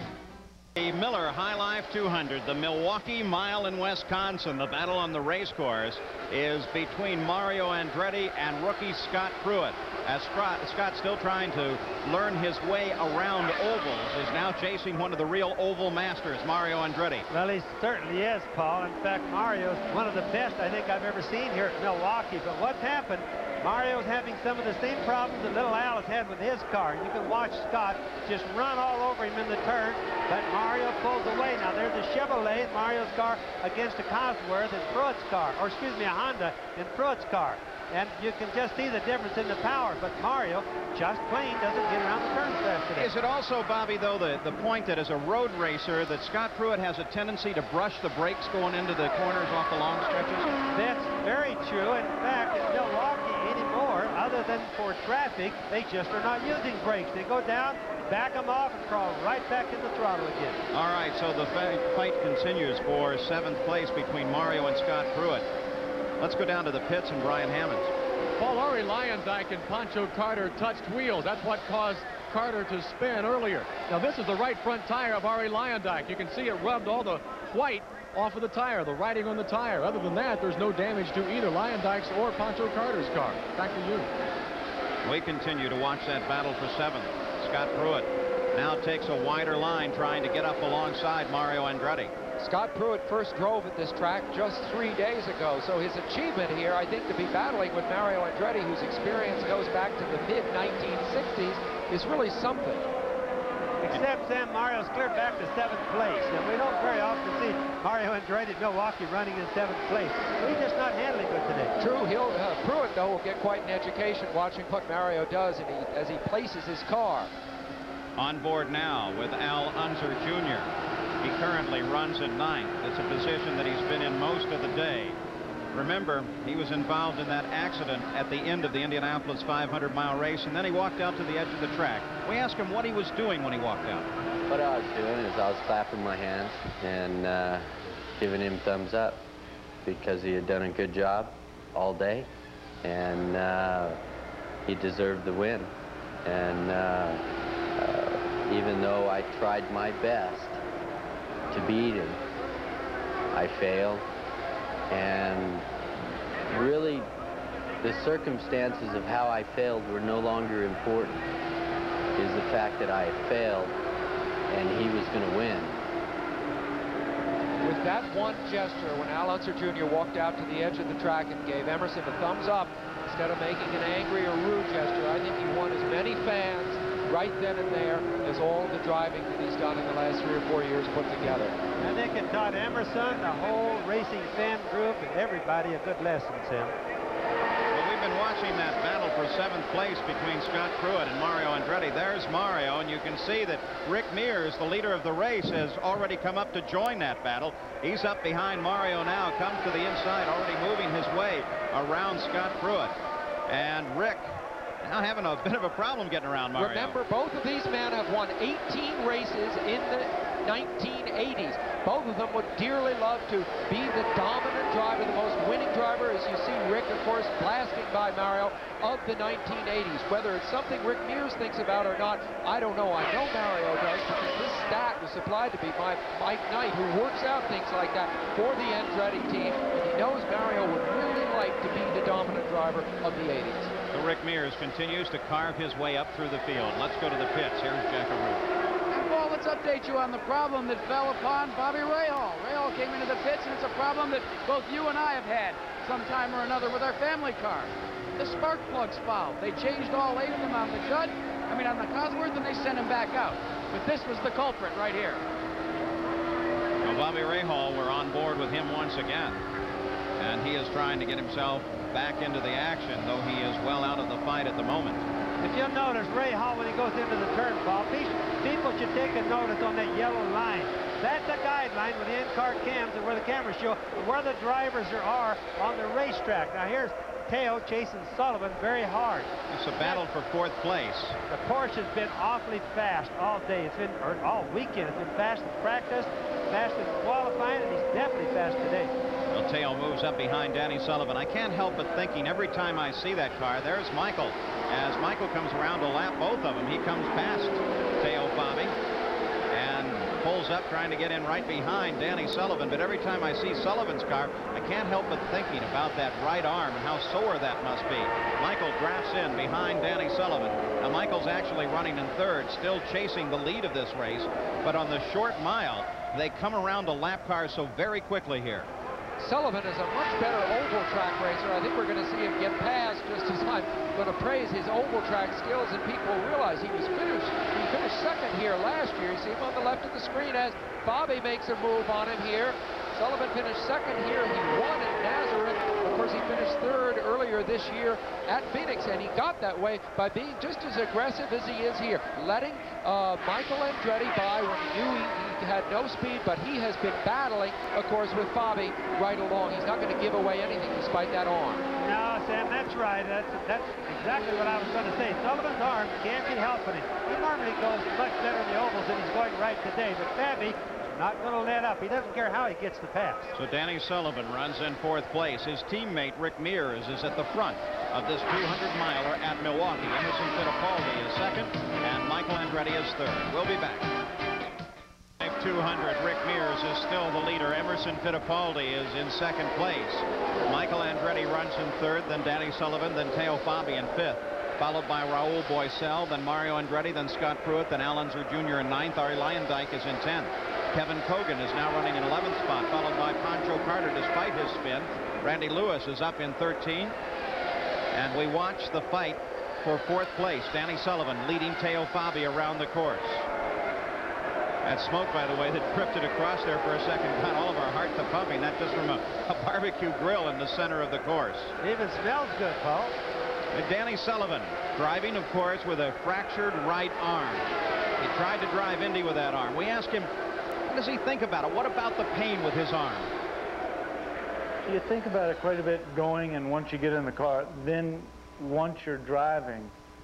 The Miller High Life two hundred, the Milwaukee Mile in Wisconsin. The battle on the race course is between Mario Andretti and rookie Scott Pruitt. As Scott, still trying to learn his way around ovals, is now chasing one of the real oval masters, Mario Andretti. Well, he certainly is, Paul. In fact, Mario's one of the best I think I've ever seen here at Milwaukee. But what's happened, Mario's having some of the same problems that little Al has had with his car. You can watch Scott just run all over him in the turn, but Mario pulls away. Now, there's a Chevrolet in Mario's car against a Cosworth in Pruitt's car, or excuse me, a Honda in Pruitt's car. And you can just see the difference in the power, but Mario just plain doesn't get around the turns fast today. Is it also, Bobby, though, the, the point that as a road racer that Scott Pruitt has a tendency to brush the brakes going into the corners off the long stretches? That's very true. In fact, in Milwaukee anymore, other than for traffic, they just are not using brakes. They go down, back them off, and crawl right back in the throttle again. All right, so the fight continues for seventh place between Mario and Scott Pruitt. Let's go down to the pits and Brian Hammonds. Paul, Arie Luyendyk and Pancho Carter touched wheels. That's what caused Carter to spin earlier. Now, this is the right front tire of Arie Luyendyk. You can see it rubbed all the white off of the tire, the writing on the tire. Other than that, there's no damage to either Luyendyk's or Pancho Carter's car. Back to you. We continue to watch that battle for seventh. Scott Pruitt now takes a wider line, trying to get up alongside Mario Andretti. Scott Pruitt first drove at this track just three days ago, so his achievement here, I think, to be battling with Mario Andretti, whose experience goes back to the mid nineteen sixties, is really something. Except, Sam, Mario's clear back to seventh place, and we don't very often see Mario Andretti at Milwaukee running in seventh place. He's just not handling good today. True. He'll, uh, Pruitt, though, will get quite an education watching what Mario does and he, as he places his car. On board now with Al Unser Junior He currently runs at ninth. It's a position that he's been in most of the day. Remember, he was involved in that accident at the end of the Indianapolis five hundred mile race, and then he walked out to the edge of the track. We asked him what he was doing when he walked out. What I was doing is I was clapping my hands and uh, giving him thumbs up because he had done a good job. all day, and uh, he deserved the win. And uh, uh, even though I tried my best to beat him, I failed. And really, the circumstances of how I failed were no longer important. It is the fact that I had failed and he was going to win. With that one gesture, when Al Unser Junior walked out to the edge of the track and gave Emerson a thumbs up, instead of making an angry or rude gesture, I think he won as many fans right then and there as all the driving that he's done in the last three or four years put together. I think it taught Emerson, the whole racing fan group, and everybody a good lesson, Sam. Well, we've been watching that battle for seventh place between Scott Pruitt and Mario Andretti. There's Mario, and you can see that Rick Mears, the leader of the race, has already come up to join that battle. He's up behind Mario now, comes to the inside, already moving his way around Scott Pruitt. And Rick now having a bit of a problem getting around Mario. Remember, both of these men have won eighteen races in the nineteen eighties. Both of them would dearly love to be the dominant driver, the most winning driver, as you see Rick, of course, blasting by Mario, of the nineteen eighties. Whether it's something Rick Mears thinks about or not, I don't know. I know Mario does, because this stat was supplied to me by Mike Knight, who works out things like that for the Andretti team, and he knows Mario would really like to be the dominant driver of the eighties. So Rick Mears continues to carve his way up through the field. Let's go to the pits. Here's Jack Arute. Well, let's update you on the problem that fell upon Bobby Rahal. Rahal came into the pits, and it's a problem that both you and I have had sometime or another with our family car. The spark plugs fouled. They changed all eight of them on the Judd, I mean on the Cosworth, and they sent him back out. But this was the culprit right here. Well, Bobby Rahal, we're on board with him once again. And he is trying to get himself back into the action, though he is well out of the fight at the moment. If you'll notice, Rahal, when he goes into the turn, Bob, people should take a notice on that yellow line. That's a guideline with the in-car cams and where the cameras show where the drivers are on the racetrack. Now here's Teo chasing Sullivan very hard. It's a battle for fourth place. The Porsche has been awfully fast all day. It's been, or all weekend. It's been fast in practice, fast in qualifying, and he's definitely fast today. Well, Teo moves up behind Danny Sullivan. I can't help but thinking every time I see that car, there's Michael. As Michael comes around to lap both of them, he comes past Teo Bobby and pulls up trying to get in right behind Danny Sullivan. But every time I see Sullivan's car, I can't help but thinking about that right arm and how sore that must be. Michael drafts in behind Danny Sullivan. Now Michael's actually running in third, still chasing the lead of this race. But on the short mile, they come around to lap cars so very quickly here. Sullivan is a much better oval track racer. I think we're going to see him get past, just as I'm going to praise his oval track skills, and people realize he was finished. He finished second here last year. You see him on the left of the screen as Bobby makes a move on him here. Sullivan finished second here. He won at Nazareth. Of course, he finished third earlier this year at Phoenix, and he got that way by being just as aggressive as he is here, letting uh, Michael Andretti by when he knew he, he had no speed, but he has been battling, of course, with Bobby right along. He's not going to give away anything despite that arm. No, Sam, that's right. That's, that's exactly what I was going to say. Sullivan's arm can't be helping him. He normally goes much better in the ovals than he's going right today, but Bobby not going to let up. He doesn't care how he gets the pass. So Danny Sullivan runs in fourth place. His teammate Rick Mears is at the front of this two hundred miler at Milwaukee. Emerson Fittipaldi is second, and Michael Andretti is third. We'll be back. two hundred, Rick Mears is still the leader. Emerson Fittipaldi is in second place. Michael Andretti runs in third, then Danny Sullivan, then Teo Fabi in fifth, followed by Raul Boesel, then Mario Andretti, then Scott Pruitt, then Al Unser Junior in ninth. Arie Luyendyk is in tenth. Kevin Kogan is now running in eleventh spot, followed by Pancho Carter despite his spin. Randy Lewis is up in thirteen. And we watch the fight for fourth place. Danny Sullivan leading Teo Fabi around the course. That smoke, by the way, that drifted across there for a second got all of our hearts a pumping. That just from a, a barbecue grill in the center of the course. Even smells good, Paul. And Danny Sullivan driving, of course, with a fractured right arm. He tried to drive Indy with that arm. We asked him, what does he think about it? What about the pain with his arm? You think about it quite a bit going, and once you get in the car, then once you're driving,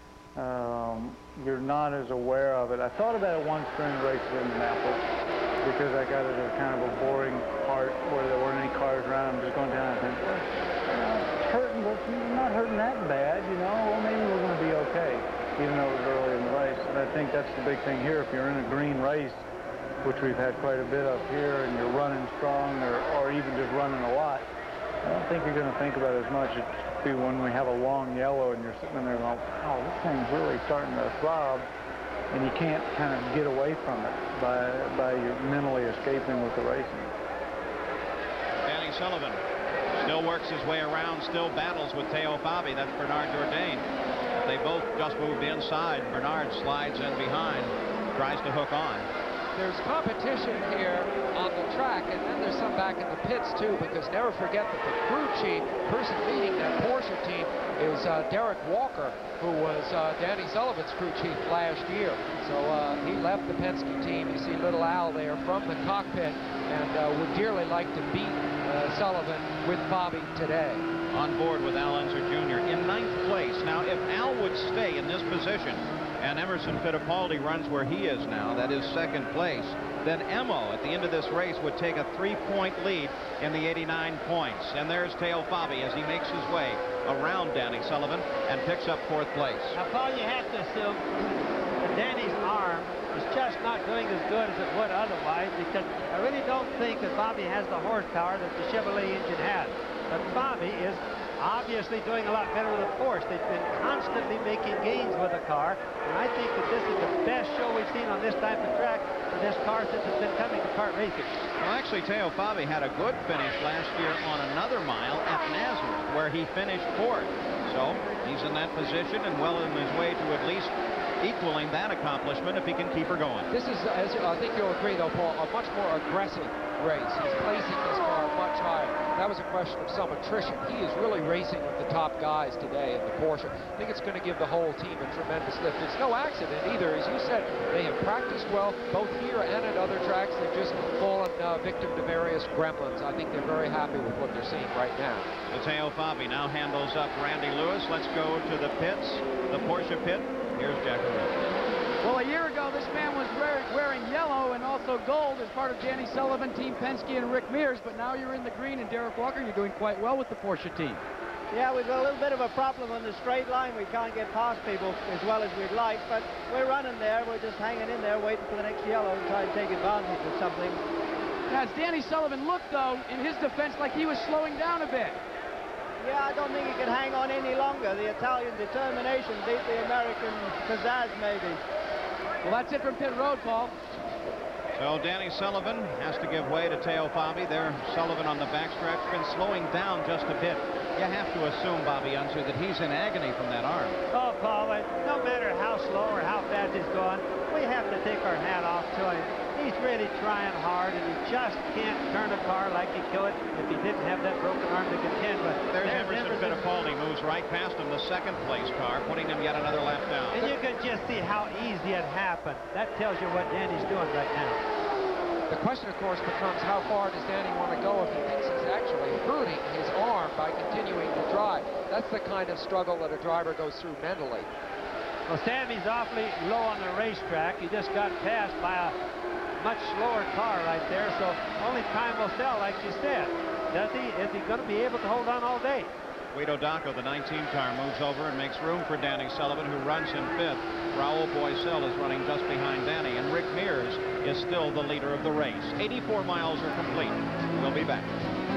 um, you're not as aware of it. I thought about it once during the race at Indianapolis because I got at a kind of a boring part where there weren't any cars around. I'm just going down and think, well, you know, it's hurting, but not hurting that bad, you know. Well, maybe we're going to be okay, even though it was early in the race. And I think that's the big thing here. If you're in a green race, which we've had quite a bit of here, and you're running strong or, or even just running a lot, I don't think you're going to think about it as much. It'd be when we have a long yellow and you're sitting there going, wow, this thing's really starting to throb, and you can't kind of get away from it by, by you mentally escaping with the racing. Danny Sullivan still works his way around, still battles with Teo Fabi. That's Bernard Jourdain. They both just moved inside. Bernard slides in behind, tries to hook on. There's competition here on the track, and then there's some back in the pits too, because never forget that the crew chief, person leading that Porsche team, is uh, Derek Walker, who was uh, Danny Sullivan's crew chief last year. So uh, he left the Penske team. You see little Al there from the cockpit, and uh, would dearly like to beat uh, Sullivan with Fabi today. On board with Al Unser Junior in ninth place. Now, if Al would stay in this position, and Emerson Fittipaldi runs where he is now, that is second place, then Emo at the end of this race would take a three-point lead in the eighty-nine points. And there's Teo Fabi as he makes his way around Danny Sullivan and picks up fourth place. Now, Paul, you have to assume that Danny's arm is just not doing as good as it would otherwise, because I really don't think that Fabi has the horsepower that the Chevrolet engine has. But Fabi is obviously doing a lot better with a Porsche. They've been constantly making gains with the car, and I think that this is the best show we've seen on this type of track for this car since it's been coming to kart racing. Well, actually, Teo Fabi had a good finish last year on another mile at Nazareth, where he finished fourth. So he's in that position and well in his way to at least equaling that accomplishment if he can keep her going. This is, as I think you'll agree, though, Paul, a much more aggressive race. He's placing this car much higher. That was a question of some attrition. He is really racing with the top guys today in the Porsche. I think it's going to give the whole team a tremendous lift. It's no accident either. As you said, they have practiced well, both here and at other tracks. They've just fallen uh, victim to various gremlins. I think they're very happy with what they're seeing right now. So Teo Fabi now handles up Randy Lewis. Let's go to the pits, the Porsche pit. Here's Jack Arute. Well, a year ago, this man was wearing, wearing yellow and also gold as part of Danny Sullivan, Team Penske, and Rick Mears, but now you're in the green, and Derek Walker, you're doing quite well with the Porsche team. Yeah, we've got a little bit of a problem on the straight line. We can't get past people as well as we'd like, but we're running there. We're just hanging in there, waiting for the next yellow to try and take advantage of something. Now, Danny Sullivan looked, though, in his defense, like he was slowing down a bit. Yeah, I don't think he can hang on any longer. The Italian determination beat the American pizzazz, maybe. Well, that's it from pit road, Paul. So Danny Sullivan has to give way to Teo Fabi. There, Sullivan on the backstretch, been slowing down just a bit. You have to assume, Bobby Unser, that he's in agony from that arm. Oh, Paul, no matter how slow or how fast he's going, we have to take our hat off to him. He's really trying hard, and he just can't turn a car like he could if he didn't have that broken arm to contend with. There's, There's Emerson, Emerson Fittipaldi, moves right past him, the second place car, putting him yet another lap down. And you can just see how easy it happened. That tells you what Danny's doing right now. The question, of course, becomes how far does Danny want to go if he thinks he's actually hurting his arm by continuing to drive. That's the kind of struggle that a driver goes through mentally. Well, Sammy's awfully low on the racetrack. He just got passed by a much slower car right there, so only time will tell, like you said. Does he? Is he going to be able to hold on all day? Guido Dacco, the nineteen car, moves over and makes room for Danny Sullivan, who runs in fifth. Raul Boisel is running just behind Danny, and Rick Mears is still the leader of the race. eighty-four miles are complete. We'll be back.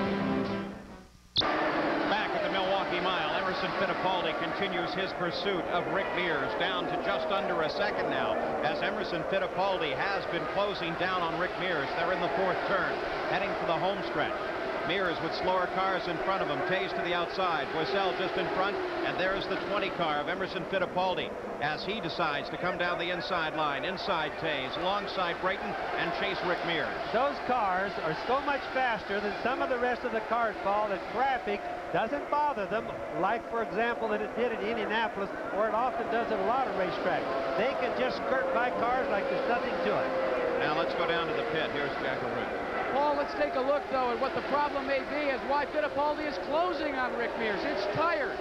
Back at the Milwaukee Mile, Emerson Fittipaldi continues his pursuit of Rick Mears, down to just under a second now, as Emerson Fittipaldi has been closing down on Rick Mears. They're in the fourth turn, heading for the home stretch. Mears with slower cars in front of him, Tays to the outside, Boisel just in front, and there's the twenty car of Emerson Fittipaldi as he decides to come down the inside line, inside Tays, alongside Brayton, and chase Rick Mears. Those cars are so much faster than some of the rest of the cars, Paul, that traffic doesn't bother them, like, for example, that it did in Indianapolis, or it often does at a lot of racetracks. They can just skirt by cars like there's nothing to it. Now let's go down to the pit. Here's Jack Arute. Paul, let's take a look, though, at what the problem may be as why Fittipaldi is closing on Rick Mears. It's tired.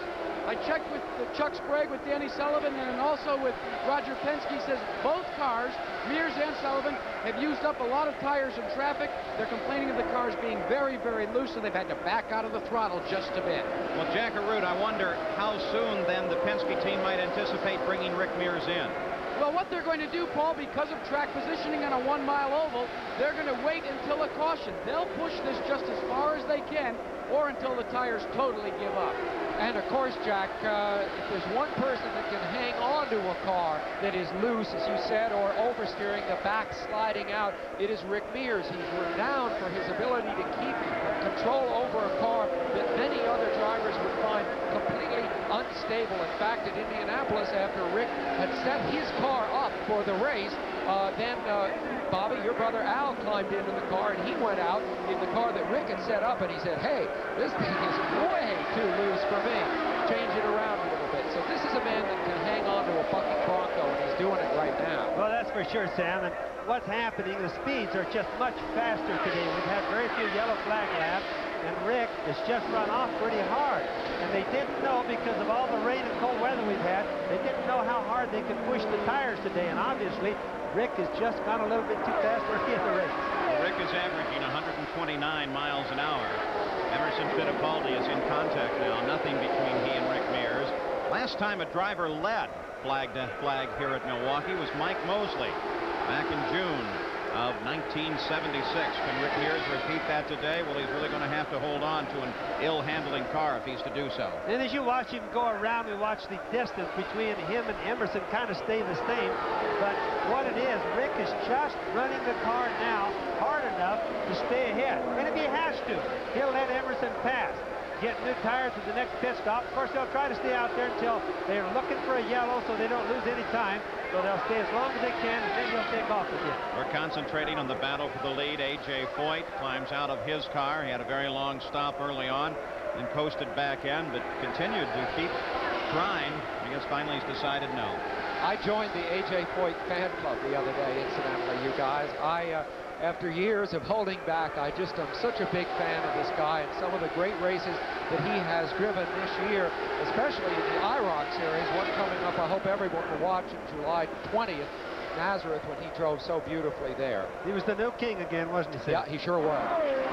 I checked with uh, Chuck Sprague, with Danny Sullivan, and also with Roger Penske. Says both cars, Mears and Sullivan, have used up a lot of tires in traffic. They're complaining of the cars being very, very loose, and they've had to back out of the throttle just a bit. Well, Jack Arute, I wonder how soon then the Penske team might anticipate bringing Rick Mears in. Well, what they're going to do, Paul, because of track positioning on a one-mile oval, they're going to wait until a caution. They'll push this just as far as they can, or until the tires totally give up. And of course, Jack, uh, if there's one person that can hang on to a car that is loose, as you said, or oversteering, the back sliding out, it is Rick Mears. He's renowned for his ability to keep control over a car that many other drivers would find completely unstable. In fact, at Indianapolis, after Rick had set his car up for the race, uh, then uh, Bobby, your brother Al, climbed into the car, and he went out in the car that Rick had set up, and he said, hey, this thing is way too loose for me. Change it around a little bit. So this is a man that can hang on to a bucking Bronco, and he's doing it right now. Well, that's for sure, Sam. And what's happening, the speeds are just much faster today. We've had very few yellow flag laps, and Rick has just run off pretty hard. And they didn't know, because of all the rain and cold weather we've had, they didn't know how hard they could push the tires today. And obviously, Rick has just gone a little bit too fast early in the race. Well, Rick is averaging one hundred twenty-nine miles an hour. Emerson Fittipaldi is in contact now. Nothing between he and Rick Mears. Last time a driver led flag to flag here at Milwaukee was Mike Mosley back in June of nineteen seventy-six. Can Rick Mears repeat that today? Well, he's really going to have to hold on to an ill-handling car if he's to do so. And as you watch him go around, we watch the distance between him and Emerson kind of stay the same. But what it is, Rick is just running the car now hard enough to stay ahead. And if he has to, he'll let Emerson pass. Get new tires at the next pit stop. Of course, they'll try to stay out there until they're looking for a yellow so they don't lose any time. So they'll stay as long as they can, and then he'll take off again. We're concentrating on the battle for the lead. A J Foyt climbs out of his car. He had a very long stop early on and coasted back in, but continued to keep trying. I guess finally he's decided no. I joined the A J Foyt fan club the other day, incidentally, you guys. I, uh, after years of holding back, I just am such a big fan of this guy and some of the great races that he has driven this year, especially in the I ROC series, one coming up I hope everyone will watch on July twentieth, Nazareth, when he drove so beautifully there. He was the new king again, wasn't he, Sam? Yeah, he sure was.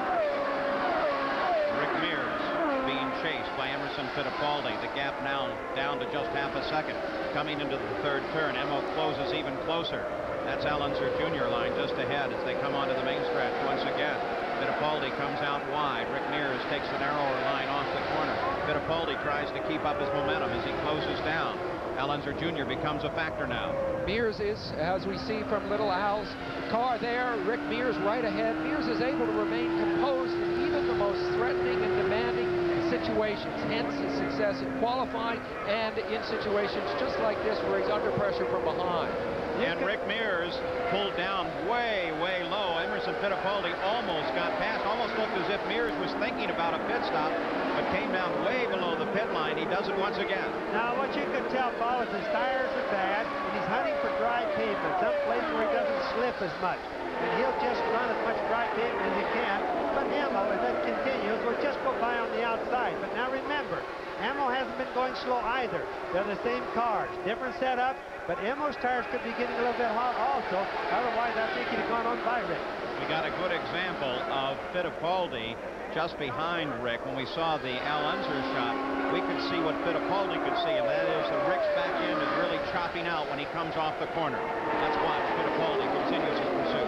Rick Mears being chased by Emerson Fittipaldi. The gap now down to just half a second. Coming into the third turn, Emo closes even closer. That's Al Unser Junior line just ahead as they come onto the main stretch once again. Fittipaldi comes out wide. Rick Mears takes the narrower line off the corner. Fittipaldi tries to keep up his momentum as he closes down. Al Unser Junior becomes a factor now. Mears is, as we see from Little Al's car there, Rick Mears right ahead. Mears is able to remain composed in even the most threatening and demanding situations, hence his success in qualifying and in situations just like this where he's under pressure from behind. And Rick Mears pulled down way, way low. Emerson Fittipaldi almost got past, almost looked as if Mears was thinking about a pit stop, but came down way below the pit line. He does it once again. Now, what you can tell, Paul, is his tires are bad, and he's hunting for dry pavement, some place where he doesn't slip as much. And he'll just run as much dry pavement as he can. But Emo, as that continues, will just go by on the outside. But now remember, Emo hasn't been going slow either. They're the same cars, different setup, but Emo's tires could be getting a little bit hot also. Otherwise, I think he'd have gone on by Rick. We got a good example of Fittipaldi just behind Rick. When we saw the Al Unser shot, we could see what Fittipaldi could see, and that is that Rick's back end is really chopping out when he comes off the corner. Let's watch. Fittipaldi continues his pursuit.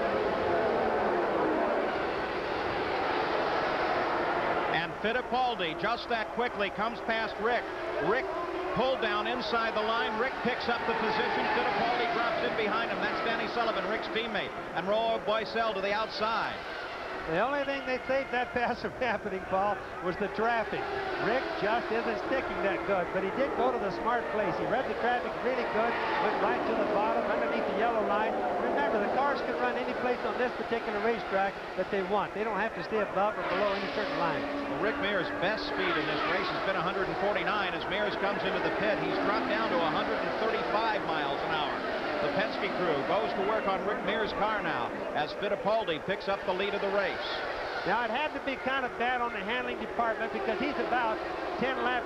And Fittipaldi, just that quickly, comes past Rick. Rick pulled down inside the line. Rick picks up the position. Fittipaldi drops in behind him. That's Danny Sullivan, Rick's teammate. And Roy Boisel to the outside. The only thing that saved that pass from happening, Paul, was the traffic. Rick just isn't sticking that good, but he did go to the smart place. He read the traffic really good, went right to the bottom, underneath the yellow line. Remember, the cars can run any place on this particular racetrack that they want. They don't have to stay above or below any certain line. Well, Rick Mears' best speed in this race has been one hundred forty-nine. As Mears comes into the pit, he's dropped down to one hundred thirty-five miles an hour. The Penske crew goes to work on Rick Mears' car now as Fittipaldi picks up the lead of the race. Now, it had to be kind of bad on the handling department because he's about ten laps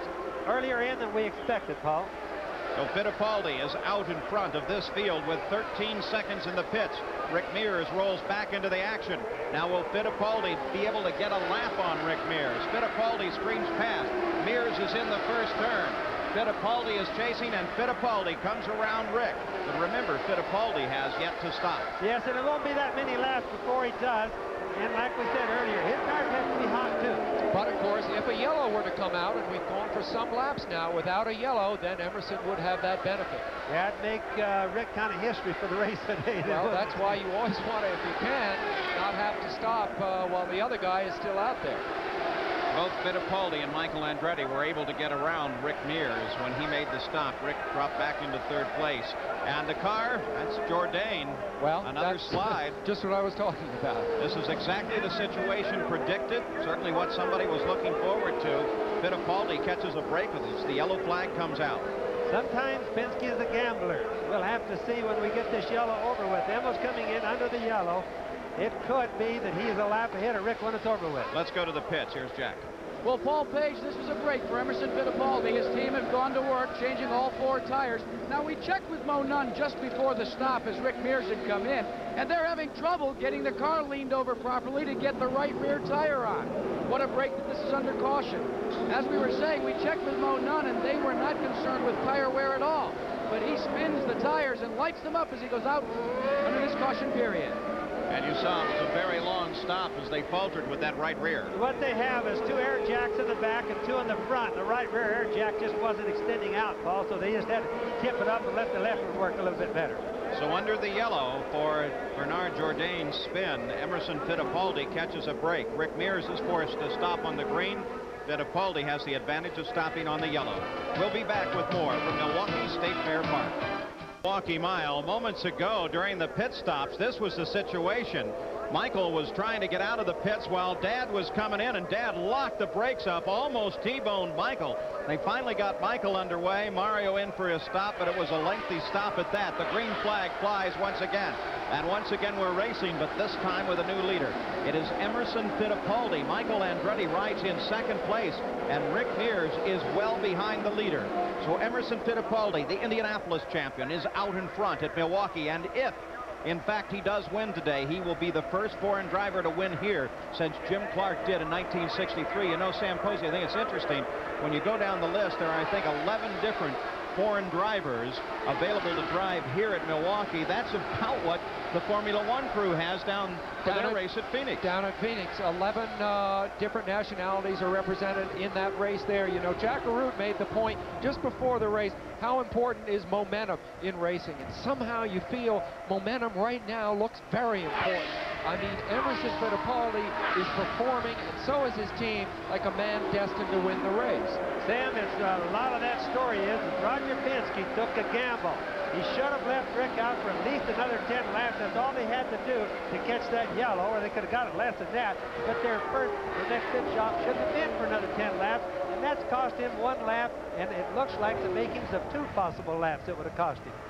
earlier in than we expected, Paul. So Fittipaldi is out in front of this field with thirteen seconds in the pits. Rick Mears rolls back into the action. Now will Fittipaldi be able to get a lap on Rick Mears? Fittipaldi screams past. Mears is in the first turn. Fittipaldi is chasing, and Fittipaldi comes around Rick. But remember, Fittipaldi has yet to stop. Yes, and it won't be that many laps before he does. And like we said earlier, his tires have to be hot too. But of course, if a yellow were to come out, and we've gone for some laps now without a yellow, then Emerson would have that benefit. That'd make uh, Rick kind of history for the race today. Well, that's why you always want to, if you can, not have to stop uh, while the other guy is still out there. Both Fittipaldi and Michael Andretti were able to get around Rick Mears when he made the stop. Rick dropped back into third place. And the car, that's Jourdain. Well, another that's slide. Just what I was talking about. This is exactly the situation predicted. Certainly what somebody was looking forward to. Fittipaldi catches a break with this. The yellow flag comes out. Sometimes Penske is a gambler. We'll have to see when we get this yellow over with. Emma's coming in under the yellow. It could be that he is a lap ahead of Rick when it's over with. Let's go to the pits. Here's Jack. Well, Paul Page, this was a break for Emerson Fittipaldi. His team had gone to work, changing all four tires. Now, we checked with Mo Nunn just before the stop as Rick Mears had come in, and they're having trouble getting the car leaned over properly to get the right rear tire on. What a break that this is under caution. As we were saying, we checked with Mo Nunn, and they were not concerned with tire wear at all. But he spins the tires and lights them up as he goes out under this caution period. And you saw it was a very long stop as they faltered with that right rear. What they have is two air jacks in the back and two in the front. The right rear air jack just wasn't extending out, Paul, so they just had to tip it up and let the left one work a little bit better. So under the yellow for Bernard Jourdain's spin, Emerson Fittipaldi catches a break. Rick Mears is forced to stop on the green. Fittipaldi has the advantage of stopping on the yellow. We'll be back with more from Milwaukee State Fair Park. Milwaukee Mile. Moments ago during the pit stops, this was the situation. Michael was trying to get out of the pits while Dad was coming in, and Dad locked the brakes up, almost T-boned Michael. They finally got Michael underway. Mario in for his stop, but it was a lengthy stop at that. The green flag flies once again. And once again we're racing, but this time with a new leader. It is Emerson Fittipaldi. Michael Andretti rides in second place, and Rick Mears is well behind the leader. So Emerson Fittipaldi, the Indianapolis champion, is out in front at Milwaukee, and if in fact he does win today, he will be the first foreign driver to win here since Jim Clark did in nineteen sixty-three. You know, Sam Posey, I think it's interesting, when you go down the list, there are, I think, eleven different foreign drivers available to drive here at Milwaukee. That's about what the Formula One crew has down for their race at Phoenix. Down at Phoenix, eleven uh, different nationalities are represented in that race there. You know, Jack Arute made the point just before the race, how important is momentum in racing? And somehow you feel momentum right now looks very important. I mean, Emerson Fittipaldi is performing, and so is his team, like a man destined to win the race. Sam, it's, uh, a lot of that story is that Roger Penske took a gamble. He should have left Rick out for at least another ten laps. That's all they had to do to catch that yellow, or they could have got it less than that. But their first, the next pit stop should have been for another ten laps, and that's cost him one lap, and it looks like the makings of two possible laps it would have cost him.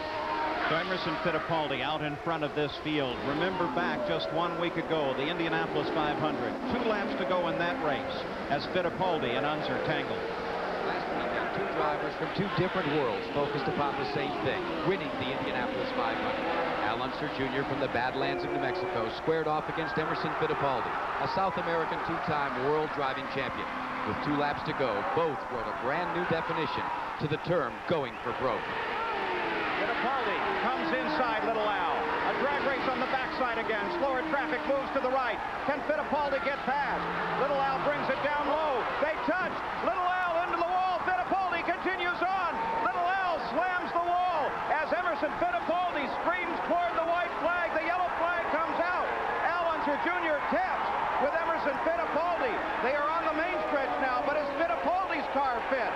So Emerson Fittipaldi out in front of this field. Remember back just one week ago, the Indianapolis five hundred. Two laps to go in that race as Fittipaldi and Unser tangled. Last weekend, two drivers from two different worlds focused upon the same thing, winning the Indianapolis five hundred. Al Unser Junior from the Badlands of New Mexico squared off against Emerson Fittipaldi, a South American two-time world driving champion. With two laps to go, both wrote a brand new definition to the term going for broke. Fittipaldi comes inside Little Al. A drag race on the backside again. Slower traffic moves to the right. Can Fittipaldi get past? Little Al brings it down low. They touch. Little Al into the wall. Fittipaldi continues on. Little Al slams the wall as Emerson Fittipaldi screams toward the white flag. The yellow flag comes out. Al Unser Junior taps with Emerson Fittipaldi. They are on the main stretch now, but is Fittipaldi's car fit?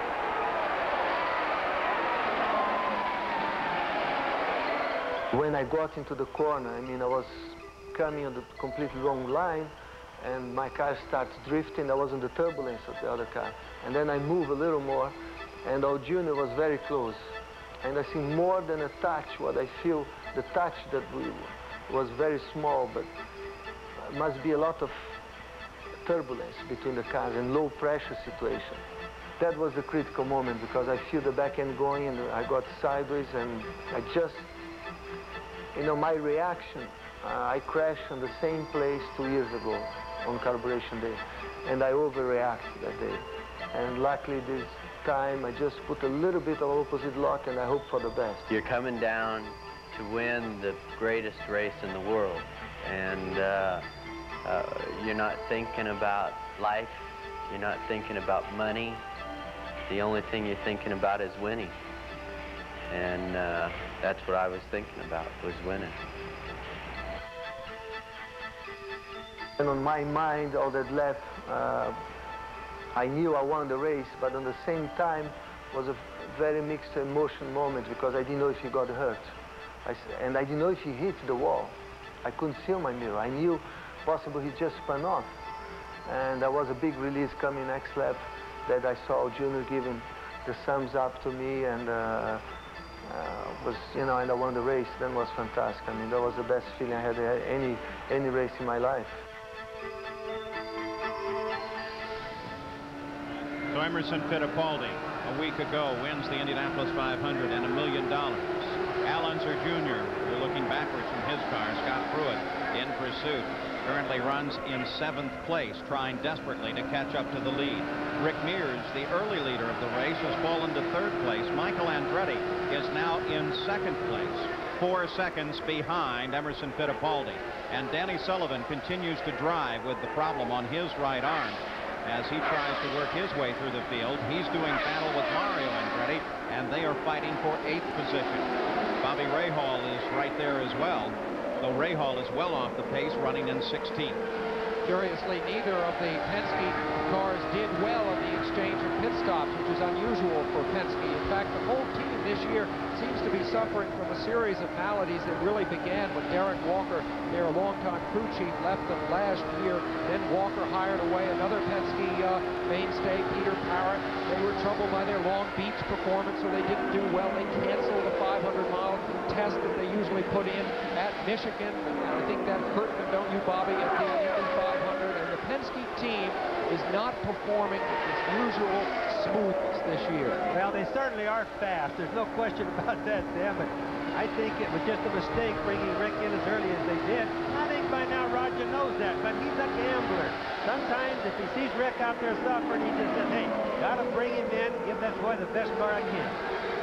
When I got into the corner, I mean, I was coming on the completely wrong line, and my car starts drifting. I was in the turbulence of the other car. And then I move a little more, and Al Junior was very close. And I think more than a touch, what I feel, the touch that we was very small, but must be a lot of turbulence between the cars and low pressure situation. that was the critical moment because I feel the back end going and I got sideways and I just, you know, my reaction, uh, I crashed on the same place two years ago on Carburation Day, and I overreacted that day. And luckily this time I just put a little bit of opposite lock and I hope for the best. You're coming down to win the greatest race in the world, and uh, uh, you're not thinking about life, you're not thinking about money. The only thing you're thinking about is winning. And uh, that's what I was thinking about, was winning. And on my mind, all that left, uh, I knew I won the race, but at the same time was a very mixed emotion moment because I didn't know if he got hurt. I, and I didn't know if he hit the wall. I couldn't see on my mirror. I knew possibly he just spun off. And there was a big release coming next lap that I saw Junior giving the thumbs up to me, and uh, uh, was, you know, and I won the race. That was fantastic. I mean, that was the best feeling I had at any, any race in my life. So Emerson Fittipaldi, a week ago, wins the Indianapolis five hundred and a million dollars. Al Unser Junior, we're looking backwards from his car. Scott Pruitt in pursuit. Currently runs in seventh place, trying desperately to catch up to the lead. Rick Mears, the early leader of the race, has fallen to third place. Michael Andretti is now in second place, four seconds behind Emerson Fittipaldi. And Danny Sullivan continues to drive with the problem on his right arm as he tries to work his way through the field. He's doing battle with Mario Andretti, and they are fighting for eighth position. Bobby Rahal is right there as well, though Rahal is well off the pace, running in sixteenth. Curiously, neither of the Penske cars did well in the exchange of pit stops, which is unusual for Penske. In fact, the whole team this year seems to be suffering from a series of maladies that really began when Derek Walker, their longtime crew chief, left them last year. Then Walker hired away another Penske uh, mainstay, Peter Parrott. They were troubled by their Long Beach performance, so they didn't do well. They canceled the five hundred mile test that they usually put in at Michigan, and I think that hurt them, don't you, Bobby, at the Indy five hundred. And the Penske team is not performing with its usual smoothness this year. Well, they certainly are fast. There's no question about that, Sam. But I think it was just a mistake bringing Rick in as early as they did. I think by now Roger knows that, but he's a gambler. Sometimes if he sees Rick out there suffering, he just says, hey, gotta bring him in, give that boy the best car I can.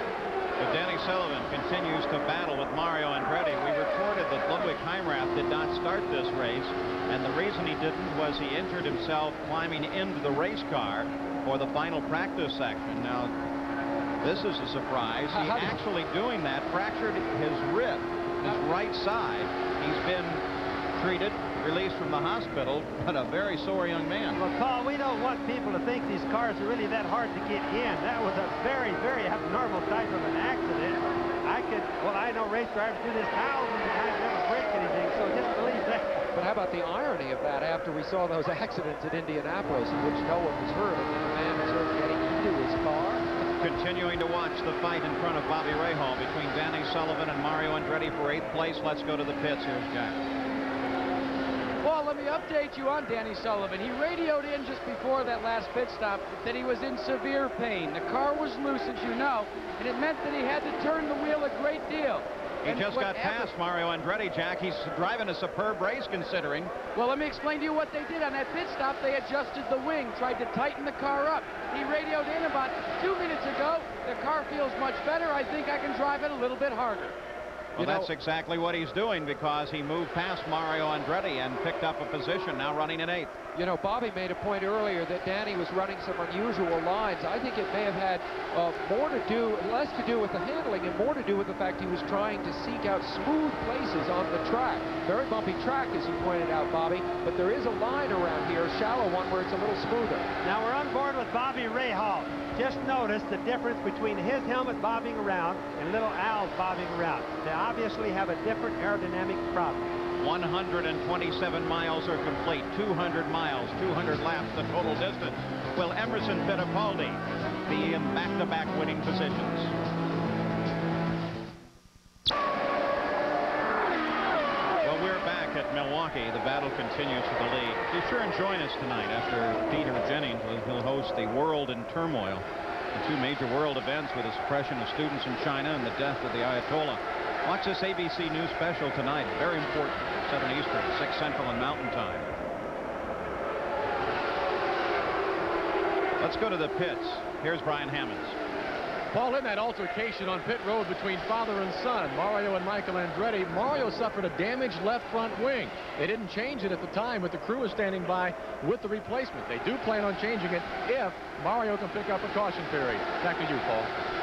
But Danny Sullivan continues to battle with Mario Andretti. We reported that Ludwig Heimrath did not start this race, and the reason he didn't was he injured himself climbing into the race car for the final practice section. Now, this is a surprise. He actually doing that fractured his rib, his right side. He's been treated, released from the hospital, but a very sore young man. Well, Paul, we don't want people to think these cars are really that hard to get in. That was a very, very abnormal type of an accident. I could, well, I know race drivers do this thousands of times, never break anything, so just believe that. But how about the irony of that after we saw those accidents at Indianapolis in which no one was hurt, and the man was hurt getting into his car? Continuing to watch the fight in front of Bobby Rahal between Danny Sullivan and Mario Andretti for eighth place. Let's go to the pits. Here's Jack. Well, let me update you on Danny Sullivan. He radioed in just before that last pit stop that he was in severe pain. The car was loose, as you know, and it meant that he had to turn the wheel a great deal. He And just got whatever- past Mario Andretti, Jack. He's driving a superb race, considering. Well, let me explain to you what they did on that pit stop. They adjusted the wing, tried to tighten the car up. He radioed in about two minutes ago. The car feels much better. I think I can drive it a little bit harder. Well, You know- that's exactly what he's doing, because he moved past Mario Andretti and picked up a position, now running in eighth. You know, Bobby made a point earlier that Danny was running some unusual lines. I think it may have had uh, more to do, less to do with the handling and more to do with the fact he was trying to seek out smooth places on the track. Very bumpy track, as you pointed out, Bobby, but there is a line around here, a shallow one, where it's a little smoother. Now we're on board with Bobby Rahal. Just notice the difference between his helmet bobbing around and little Al's bobbing around. They obviously have a different aerodynamic problem. one hundred twenty-seven miles are complete, two hundred miles, two hundred laps the total distance. Will Emerson Fittipaldi be in back-to-back winning positions? Well, we're back at Milwaukee. The battle continues for the lead. Be sure and join us tonight after Peter Jennings will host the World in Turmoil, the two major world events with the suppression of students in China and the death of the Ayatollah. Watch this A B C News special tonight. Very important. seven Eastern, six Central and Mountain Time. Let's go to the pits. Here's Brian Hammonds. Paul, in that altercation on pit road between father and son, Mario and Michael Andretti, Mario suffered a damaged left front wing. They didn't change it at the time, but the crew is standing by with the replacement. They do plan on changing it if Mario can pick up a caution period. Back to you, Paul.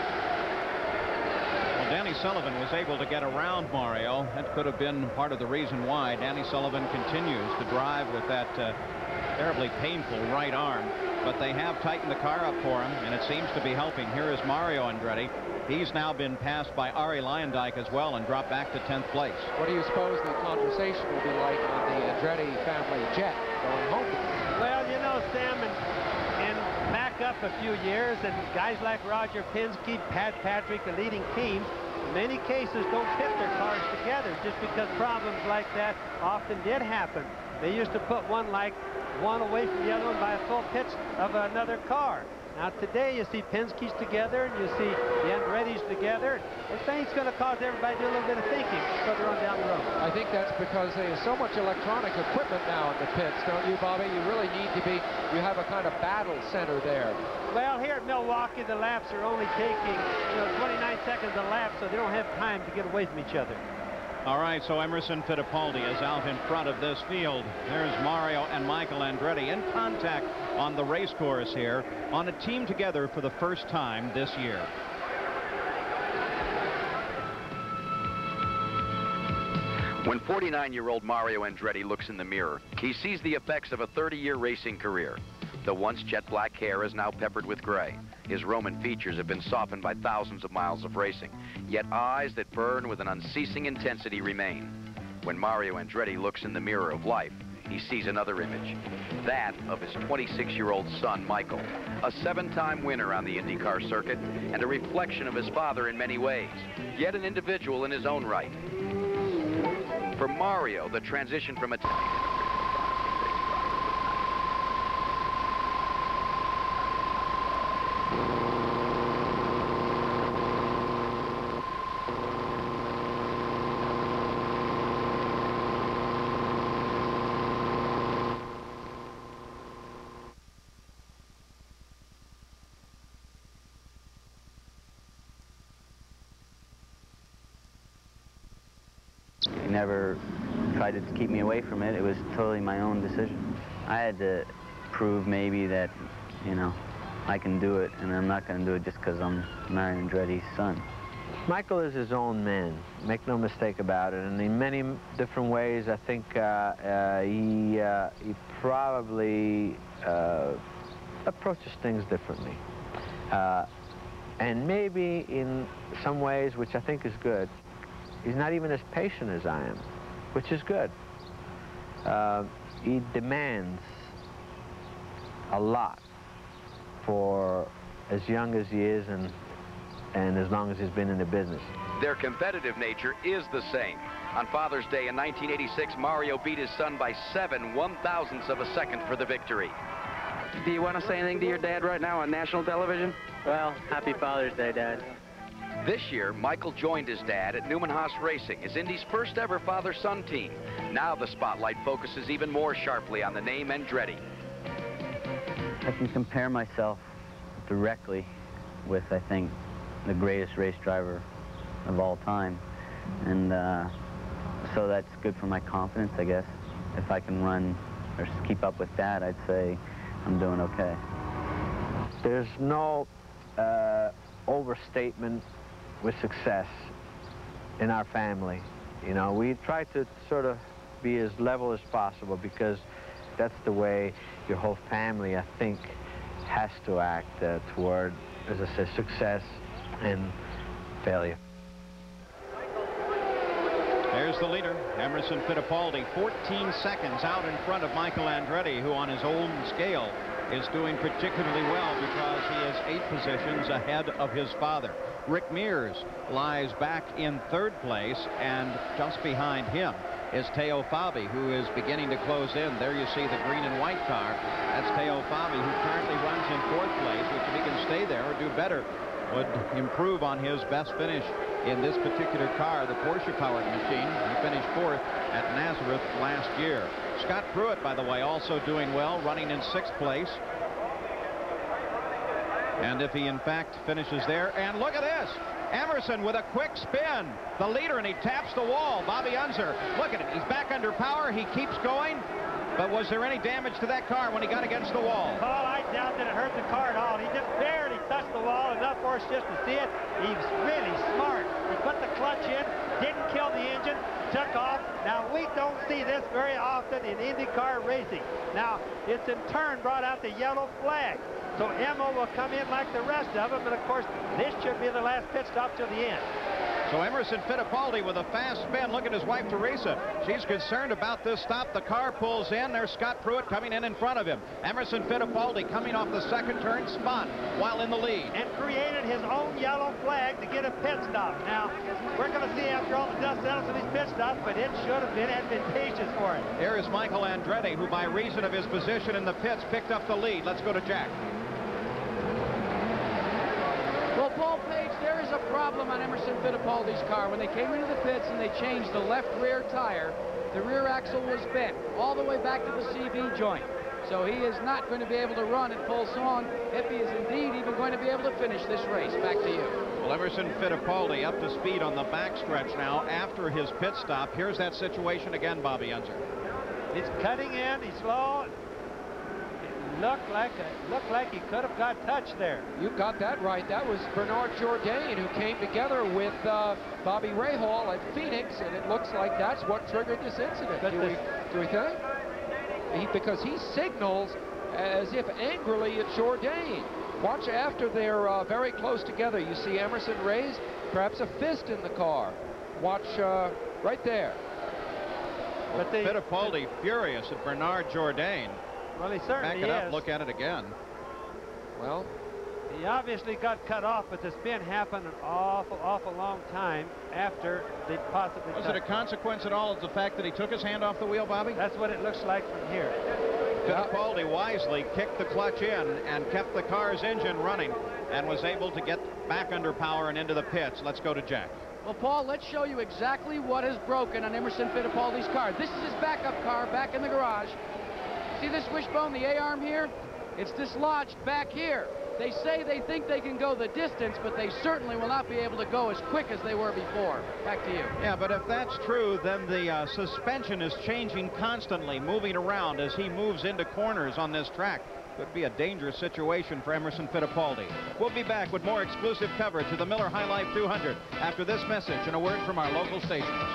Well, Danny Sullivan was able to get around Mario. That could have been part of the reason why Danny Sullivan continues to drive with that uh, terribly painful right arm. But they have tightened the car up for him, and it seems to be helping. Here is Mario Andretti. He's now been passed by Arie Luyendyk as well and dropped back to tenth place. What do you suppose the conversation will be like on the Andretti family jet going home? Well, you know, Sam, and, and back up a few years, and guys like Roger Penske, Pat Patrick, the leading teams, in many cases don't pit their cars together just because problems like that often did happen. They used to put one like one away from the other one by a full pitch of another car. Now today you see Penske's together and you see the Andretti's together. I think it's going to cause everybody to do a little bit of thinking further on down the road. I think that's because there's so much electronic equipment now in the pits, don't you, Bobby? You really need to be, you have a kind of battle center there. Well, here at Milwaukee, the laps are only taking, you know, twenty-nine seconds a lap, so they don't have time to get away from each other. All right, so Emerson Fittipaldi is out in front of this field. There's Mario and Michael Andretti in contact on the race course here on a team together for the first time this year. When forty-nine-year-old Mario Andretti looks in the mirror, he sees the effects of a thirty-year racing career. The once jet black hair is now peppered with gray. His Roman features have been softened by thousands of miles of racing, yet eyes that burn with an unceasing intensity remain. When Mario Andretti looks in the mirror of life, he sees another image, that of his twenty-six-year-old son, Michael, a seven-time winner on the IndyCar circuit and a reflection of his father in many ways, yet an individual in his own right. For Mario, the transition from a He never tried to keep me away from it. It was totally my own decision. I had to prove maybe that, you know, I can do it, and I'm not going to do it just because I'm Mario Andretti's son. Michael is his own man, make no mistake about it, and in many different ways I think uh, uh, he, uh, he probably uh, approaches things differently. Uh, and maybe in some ways, which I think is good, he's not even as patient as I am, which is good. Uh, he demands a lot for as young as he is and, and as long as he's been in the business. Their competitive nature is the same. On Father's Day in nineteen eighty-six, Mario beat his son by seven one-thousandths of a second for the victory. Do you want to say anything to your dad right now on national television? Well, happy Father's Day, Dad. This year, Michael joined his dad at Newman Haas Racing as Indy's first ever father-son team. Now the spotlight focuses even more sharply on the name Andretti. I can compare myself directly with, I think, the greatest race driver of all time. And uh, so that's good for my confidence, I guess. If I can run or keep up with that, I'd say I'm doing okay. There's no uh, overstatement with success in our family. You know, we try to sort of be as level as possible because that's the way your whole family, I think, has to act uh, toward, as I said, success and failure. There's the leader, Emerson Fittipaldi, fourteen seconds out in front of Michael Andretti, who on his own scale is doing particularly well because he is eight positions ahead of his father. Rick Mears lies back in third place, and just behind him is Teo Fabi, who is beginning to close in. There you see the green and white car. That's Teo Fabi, who currently runs in fourth place, which if he can stay there or do better, would improve on his best finish in this particular car, the Porsche-powered machine. He finished fourth at Nazareth last year. Scott Pruitt, by the way, also doing well, running in sixth place. And if he, in fact, finishes there, and look at this, Emerson with a quick spin, the leader, and he taps the wall. Bobby Unser, look at it, he's back under power, he keeps going. But was there any damage to that car when he got against the wall? Paul, I doubt that it hurt the car at all. He just barely touched the wall enough for us just to see it. He's really smart. He put the clutch in, didn't kill the engine, took off. Now, we don't see this very often in IndyCar racing. Now, it's in turn brought out the yellow flag. So Emmo will come in like the rest of them, and of course, this should be the last pit stop till the end. So Emerson Fittipaldi with a fast spin. Look at his wife, Teresa. She's concerned about this stop. The car pulls in. There's Scott Pruitt coming in in front of him. Emerson Fittipaldi coming off the second turn spot while in the lead. And created his own yellow flag to get a pit stop. Now, we're going to see after all the dust settles of these pit stops, but it should have been advantageous for him. Here is Michael Andretti, who by reason of his position in the pits picked up the lead. Let's go to Jack. Well, Paul Page, there is a problem on Emerson Fittipaldi's car. When they came into the pits and they changed the left rear tire, the rear axle was bent all the way back to the C V joint. So he is not going to be able to run at full song if he is indeed even going to be able to finish this race. Back to you. Well, Emerson Fittipaldi up to speed on the backstretch now after his pit stop. Here's that situation again, Bobby Unser. He's cutting in, he's slow. It looked like, a, looked like he could have got touched there. You got that right. That was Bernard Jourdain who came together with uh, Bobby Rahal at Phoenix, and it looks like that's what triggered this incident. Do we, do we think? He, because he signals as if angrily at Jourdain. Watch after they're uh, very close together. You see Emerson raise perhaps a fist in the car. Watch uh, right there. Well, but they, Fittipaldi furious at Bernard Jourdain. Well, he certainly Back it is. up, look at it again. Well, he obviously got cut off, but the spin happened an awful, awful long time after they possibly. Was it a consequence at all of the fact that he took his hand off the wheel, Bobby? That's what it looks like from here. Fittipaldi wisely kicked the clutch in and kept the car's engine running and was able to get back under power and into the pits. Let's go to Jack. Well, Paul, let's show you exactly what has broken on Emerson Fittipaldi's car. This is his backup car back in the garage. See this wishbone, the A-arm here? It's dislodged back here. They say they think they can go the distance, but they certainly will not be able to go as quick as they were before. Back to you. Yeah, but if that's true, then the uh, suspension is changing constantly, moving around as he moves into corners on this track. Could be a dangerous situation for Emerson Fittipaldi. We'll be back with more exclusive coverage of the Miller High Life two hundred after this message and a word from our local stations.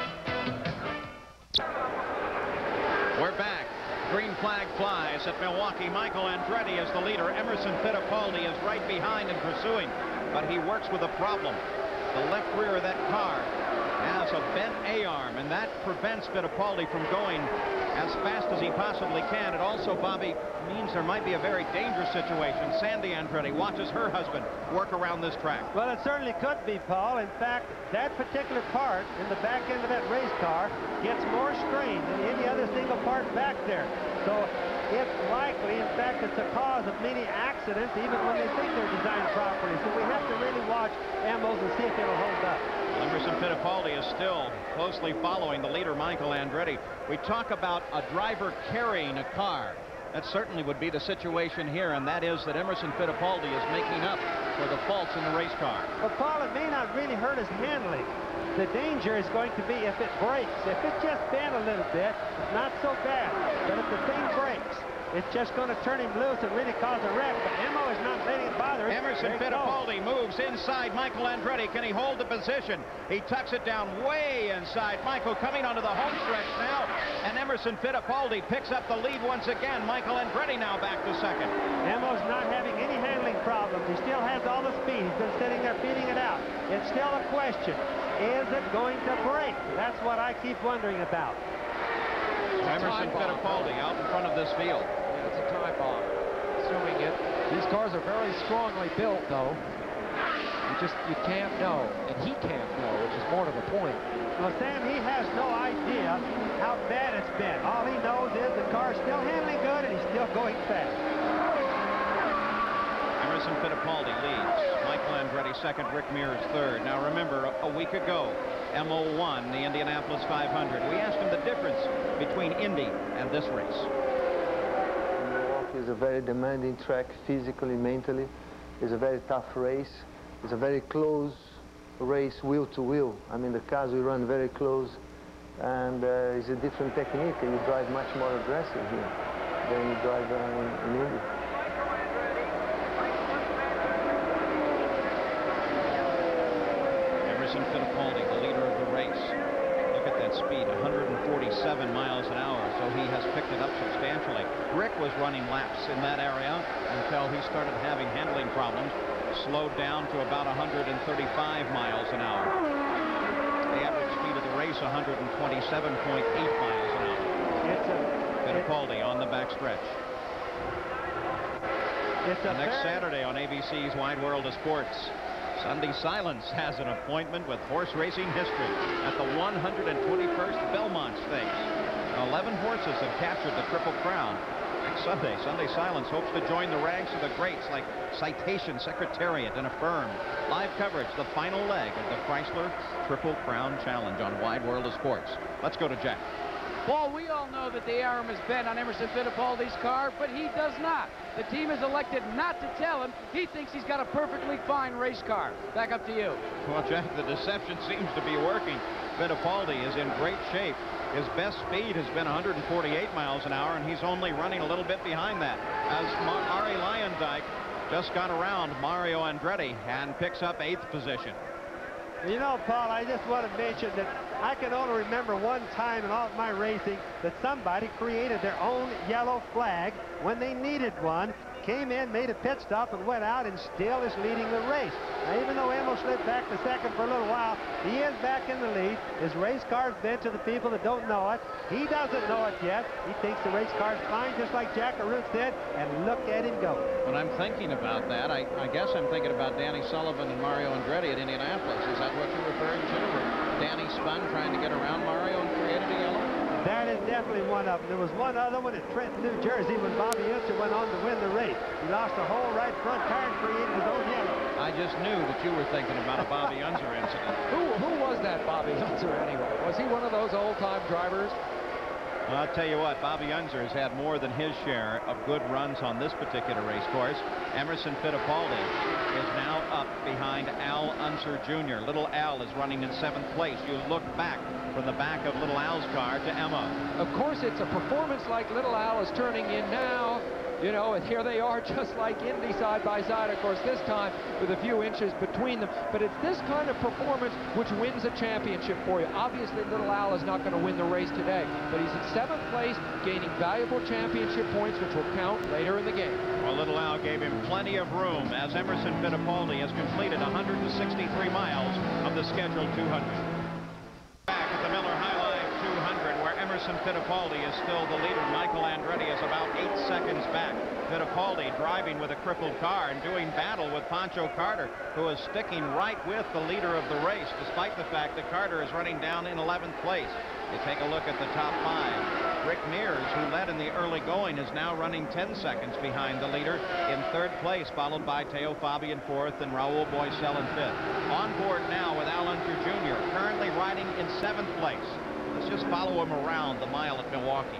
We're back. Green flag flies at Milwaukee. Michael Andretti is the leader. Emerson Fittipaldi is right behind and pursuing, but he works with a problem. The left rear of that car has a bent A-arm, and that prevents Fittipaldi from going as fast as he possibly can. It also, Bobby, means there might be a very dangerous situation. Sandy Andretti watches her husband work around this track. Well, it certainly could be, Paul. In fact, that particular part in the back end of that race car gets more strain than any other single part back there. So it's likely, in fact, it's a cause of many accidents, even when they think they're designed properly. So we have to really watch Emmos and see if it'll hold up. Emerson Fittipaldi is still closely following the leader, Michael Andretti. We talk about a driver carrying a car. That certainly would be the situation here, and that is that Emerson Fittipaldi is making up for the faults in the race car. But, Paul, it may not really hurt his handling. The danger is going to be if it breaks. If it just bent a little bit, it's not so bad. But if the thing breaks, it's just going to turn him loose and really cause a wreck. But Emmo is not letting it bother him. Emerson Fittipaldi moves inside Michael Andretti. Can he hold the position? He tucks it down way inside. Michael coming onto the home stretch now. And Emerson Fittipaldi picks up the lead once again. Michael Andretti now back to second. Emmo's not having any handling problems. He still has all the speed. He's been sitting there feeding it out. It's still a question. Is it going to break? That's what I keep wondering about. Emerson Fittipaldi out in front of this field. Yeah, it's a time bomb. Assuming it. These cars are very strongly built, though. You just, you can't know, and he can't know, which is more to the point. Well, Sam, he has no idea how bad it's been. All he knows is the car's still handling good and he's still going fast. Emerson Fittipaldi leads. Michael Andretti second, Rick Mears third. Now remember, a week ago, Emil won the Indianapolis five hundred. We asked him the difference between Indy and this race. Milwaukee is a very demanding track physically, mentally. It's a very tough race. It's a very close race, wheel to wheel. I mean, the cars will run very close, and uh, it's a different technique. You drive much more aggressive here than you drive uh, in, in Indy. Emerson Fittipaldi, the leader of the race. Look at that speed, one hundred forty-seven miles an hour, so he has picked it up substantially. Rick was running laps in that area until he started having handling problems. Slowed down to about one hundred thirty-five miles an hour. The average speed of the race, one hundred twenty-seven point eight miles an hour. It's a, Fittipaldi on the backstretch. It's a next very... Saturday on A B C's Wide World of Sports, Sunday Silence has an appointment with horse racing history at the one hundred twenty-first Belmont Stakes. eleven horses have captured the Triple Crown. Next Sunday, Sunday Silence hopes to join the ranks of the greats like Citation, Secretariat, and Affirm. Live coverage, the final leg of the Chrysler Triple Crown Challenge on Wide World of Sports. Let's go to Jack. Paul, we all know that the arm is bent on Emerson Fittipaldi's car, but he does not. The team has elected not to tell him. He thinks he's got a perfectly fine race car. Back up to you. Well, Jack, the deception seems to be working. Fittipaldi is in great shape. His best speed has been one hundred forty-eight miles an hour, and he's only running a little bit behind that. As Ari Luyendyk just got around Mario Andretti and picks up eighth position. You know, Paul, I just want to mention that I can only remember one time in all of my racing that somebody created their own yellow flag when they needed one, came in, made a pit stop, and went out, and still is leading the race. Now, even though Emil slipped back to second for a little while, he is back in the lead. His race car's bent to the people that don't know it. He doesn't know it yet. He thinks the race car's fine, just like Jack Arute said, and look at him go. When I'm thinking about that, I, I guess I'm thinking about Danny Sullivan and Mario Andretti at Indianapolis. Is that what you're referring to? Where Danny spun trying to get around Mario and created a yellow? That is definitely one of them. There was one other one at Trenton, New Jersey, when Bobby Unser went on to win the race. He lost the whole right front tire and created his own yellow. I just knew that you were thinking about a Bobby Unser incident. Who, who was that Bobby Unser anyway? Was he one of those old-time drivers? Well, I'll tell you what, Bobby Unser has had more than his share of good runs on this particular race course. Emerson Fittipaldi is now up behind Al Unser Junior Little Al is running in seventh place. You look back from the back of Little Al's car to Emma. Of course, it's a performance like Little Al is turning in now. You know, and here they are just like Indy side by side, of course, this time with a few inches between them. But it's this kind of performance which wins a championship for you. Obviously, Little Al is not going to win the race today, but he's in seventh place, gaining valuable championship points, which will count later in the game. Well, Little Al gave him plenty of room as Emerson Fittipaldi has completed one hundred sixty-three miles of the scheduled two hundred. Back at the Miller High Line two hundred, where Emerson Fittipaldi is still the leader. Michael Andretti is about eight seconds back. Fittipaldi driving with a crippled car and doing battle with Pancho Carter, who is sticking right with the leader of the race, despite the fact that Carter is running down in eleventh place. You take a look at the top five. Rick Mears, who led in the early going, is now running ten seconds behind the leader in third place, followed by Teo Fabi in fourth and Raul Boesel in fifth. On board now with Al Unser Junior, currently riding in seventh place. Let's just follow him around the mile at Milwaukee.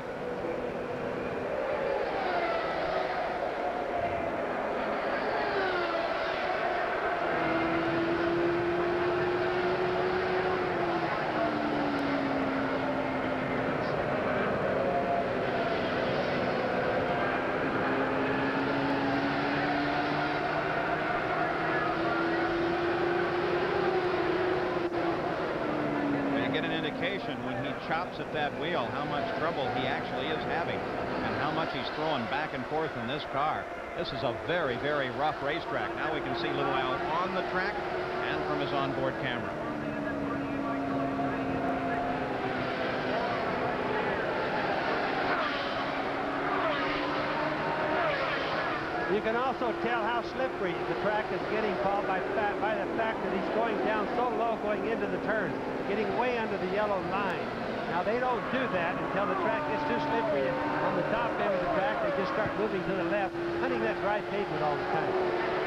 When he chops at that wheel, how much trouble he actually is having and how much he's throwing back and forth in this car. This is a very, very rough racetrack. Now we can see Little Al on the track and from his onboard camera. You can also tell how slippery the track is getting, Paul, by, by the fact that he's going down so low going into the turns, getting way under the yellow line. Now, they don't do that until the track gets too slippery, and on the top end of the track, they just start moving to the left, hunting that dry pavement all the time.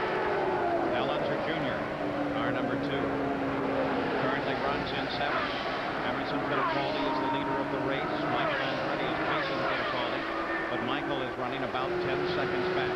Al Unser Junior, car number two, currently runs in seventh. Emerson Fittipaldi is the leader of the race. Michael Andretti is chasing Fittipaldi, but Michael is running about ten seconds back.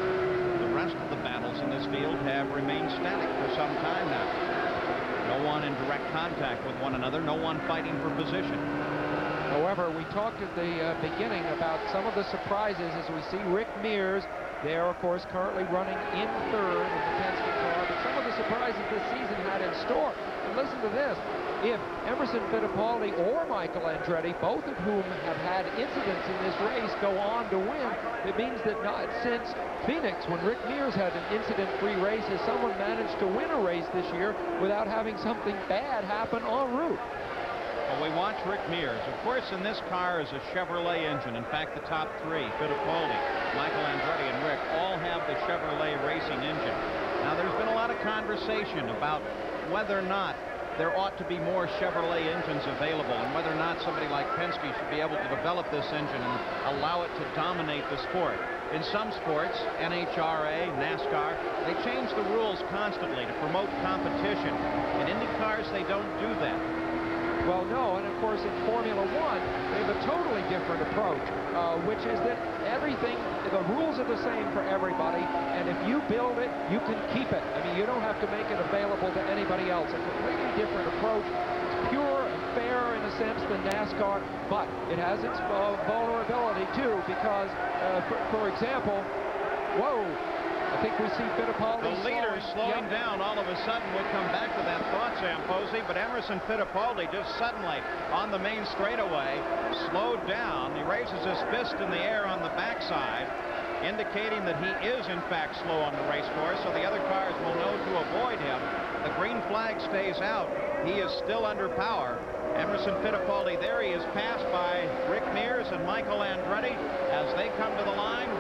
The rest of the battles in this field have remained static for some time now. No one in direct contact with one another, no one fighting for position. However, we talked at the uh, beginning about some of the surprises as we see Rick Mears there, of course, currently running in third in the Penske car, but some of the surprises this season had in store. And listen to this. If Emerson Fittipaldi or Michael Andretti, both of whom have had incidents in this race, go on to win, it means that not since Phoenix, when Rick Mears had an incident-free race, has someone managed to win a race this year without having something bad happen en route. Well, we watch Rick Mears. Of course, in this car is a Chevrolet engine. In fact, the top three, Fittipaldi, Michael Andretti, and Rick, all have the Chevrolet racing engine. Now, there's been a lot of conversation about whether or not there ought to be more Chevrolet engines available, and whether or not somebody like Penske should be able to develop this engine and allow it to dominate the sport. In some sports, N H R A, NASCAR, they change the rules constantly to promote competition. In Indy cars, they don't do that. Well, no, and of course in Formula One, they have a totally different approach, uh, which is that everything, the rules are the same for everybody, and if you build it, you can keep it. I mean, you don't have to make it available to anybody else. A completely different approach. It's pure and fair in a sense than NASCAR, but it has its uh, vulnerability too, because, uh, for, for example, whoa, I think we see Fittipaldi. The leader slowing yep. down all of a sudden. We'll come back to that thought, Sam Posey, but Emerson Fittipaldi just suddenly on the main straightaway slowed down. He raises his fist in the air on the backside, indicating that he is in fact slow on the race course, so the other cars will know to avoid him. The green flag stays out. He is still under power. Emerson Fittipaldi there. He is passed by Rick Mears and Michael Andretti as they come to the line.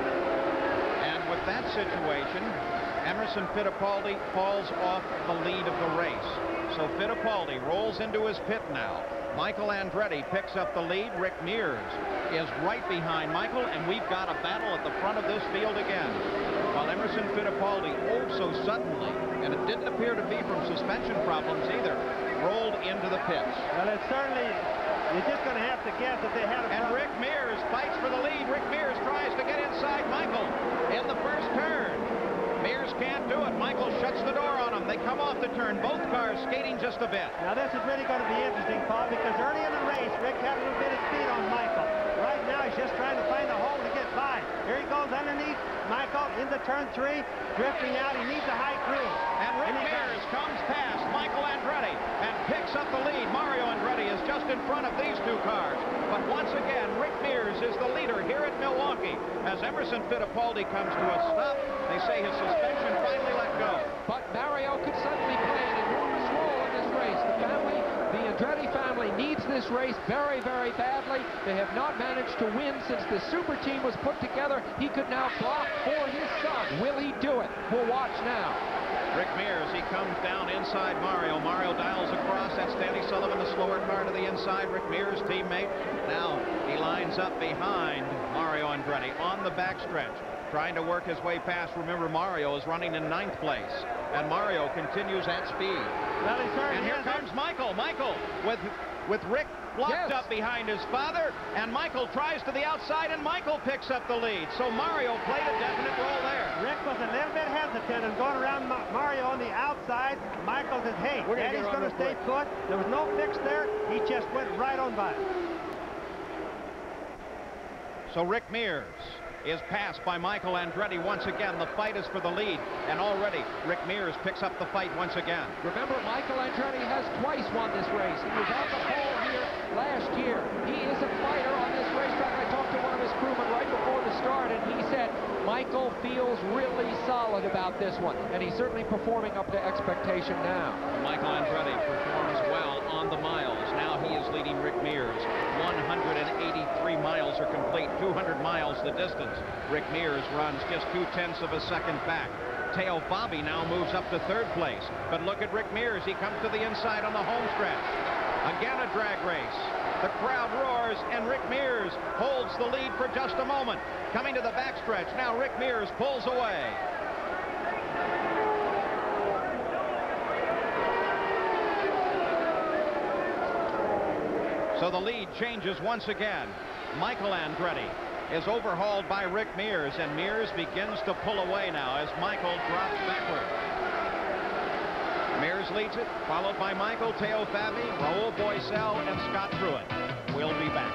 With that situation, Emerson Fittipaldi falls off the lead of the race. So Fittipaldi rolls into his pit now. Michael Andretti picks up the lead. Rick Mears is right behind Michael, and we've got a battle at the front of this field again. While Emerson Fittipaldi, oh so suddenly, and it didn't appear to be from suspension problems either, rolled into the pits. Well, it's certainly, you're just going to have to guess that they had a And Rick Mears fights for the lead. Rick Mears tries to get inside Michael in the first turn. Mears can't do it. Michael shuts the door on him. They come off the turn. Both cars skating just a bit. Now, this is really going to be interesting, Paul, because early in the race, Rick had a little bit of speed on Michael. Right now, he's just trying to find a hole to get by. Here he goes underneath Michael into turn three, drifting out. He needs a high cruise. And Rick and Mears comes past Michael Andretti and picks up the lead. Mario Andretti is just in front of these two cars. But once again, Rick Mears is the leader here at Milwaukee. As Emerson Fittipaldi comes to a stop, they say his suspension finally let go. But Mario could suddenly play an enormous role in this race. The family, the Andretti family, needs this race very, very badly. They have not managed to win since the super team was put together. He could now block for his son. Will he do it? We'll watch now. Rick Mears, he comes down inside Mario. Mario dials across. That's Danny Sullivan, the slower car to the inside. Rick Mears, teammate. Now he lines up behind Mario Andretti on the backstretch, trying to work his way past. Remember, Mario is running in ninth place, and Mario continues at speed. Well, and here comes Michael. Michael with with Rick blocked yes. up behind his father, and Michael tries to the outside, and Michael picks up the lead. So Mario played a definite role there. Rick was a little bit hesitant and going around Ma Mario on the outside. Michael says, hey, Daddy's going to stay put. There was no fix there. He just went right on by. So Rick Mears is passed by Michael Andretti once again. The fight is for the lead, and already Rick Mears picks up the fight once again. Remember, Michael Andretti has twice won this race. He was on the pole here last year. He is a fighter on this racetrack. I talked to one of his crewmen right before the start, and he said Michael feels really solid about this one, and he's certainly performing up to expectation now. Michael Andretti performs well on the miles. Now he is leading Rick Mears one hundred eighty-three miles miles are complete, two hundred miles the distance. Rick Mears runs just two-tenths of a second back. Teo Fabi now moves up to third place. But look at Rick Mears. He comes to the inside on the home stretch. Again a drag race. The crowd roars, and Rick Mears holds the lead for just a moment. Coming to the backstretch, now Rick Mears pulls away. So the lead changes once again. Michael Andretti is overhauled by Rick Mears, and Mears begins to pull away now as Michael drops backward. Mears leads it, followed by Michael, Teo Fabi, Raul Boesel, and Scott Pruitt. We'll be back.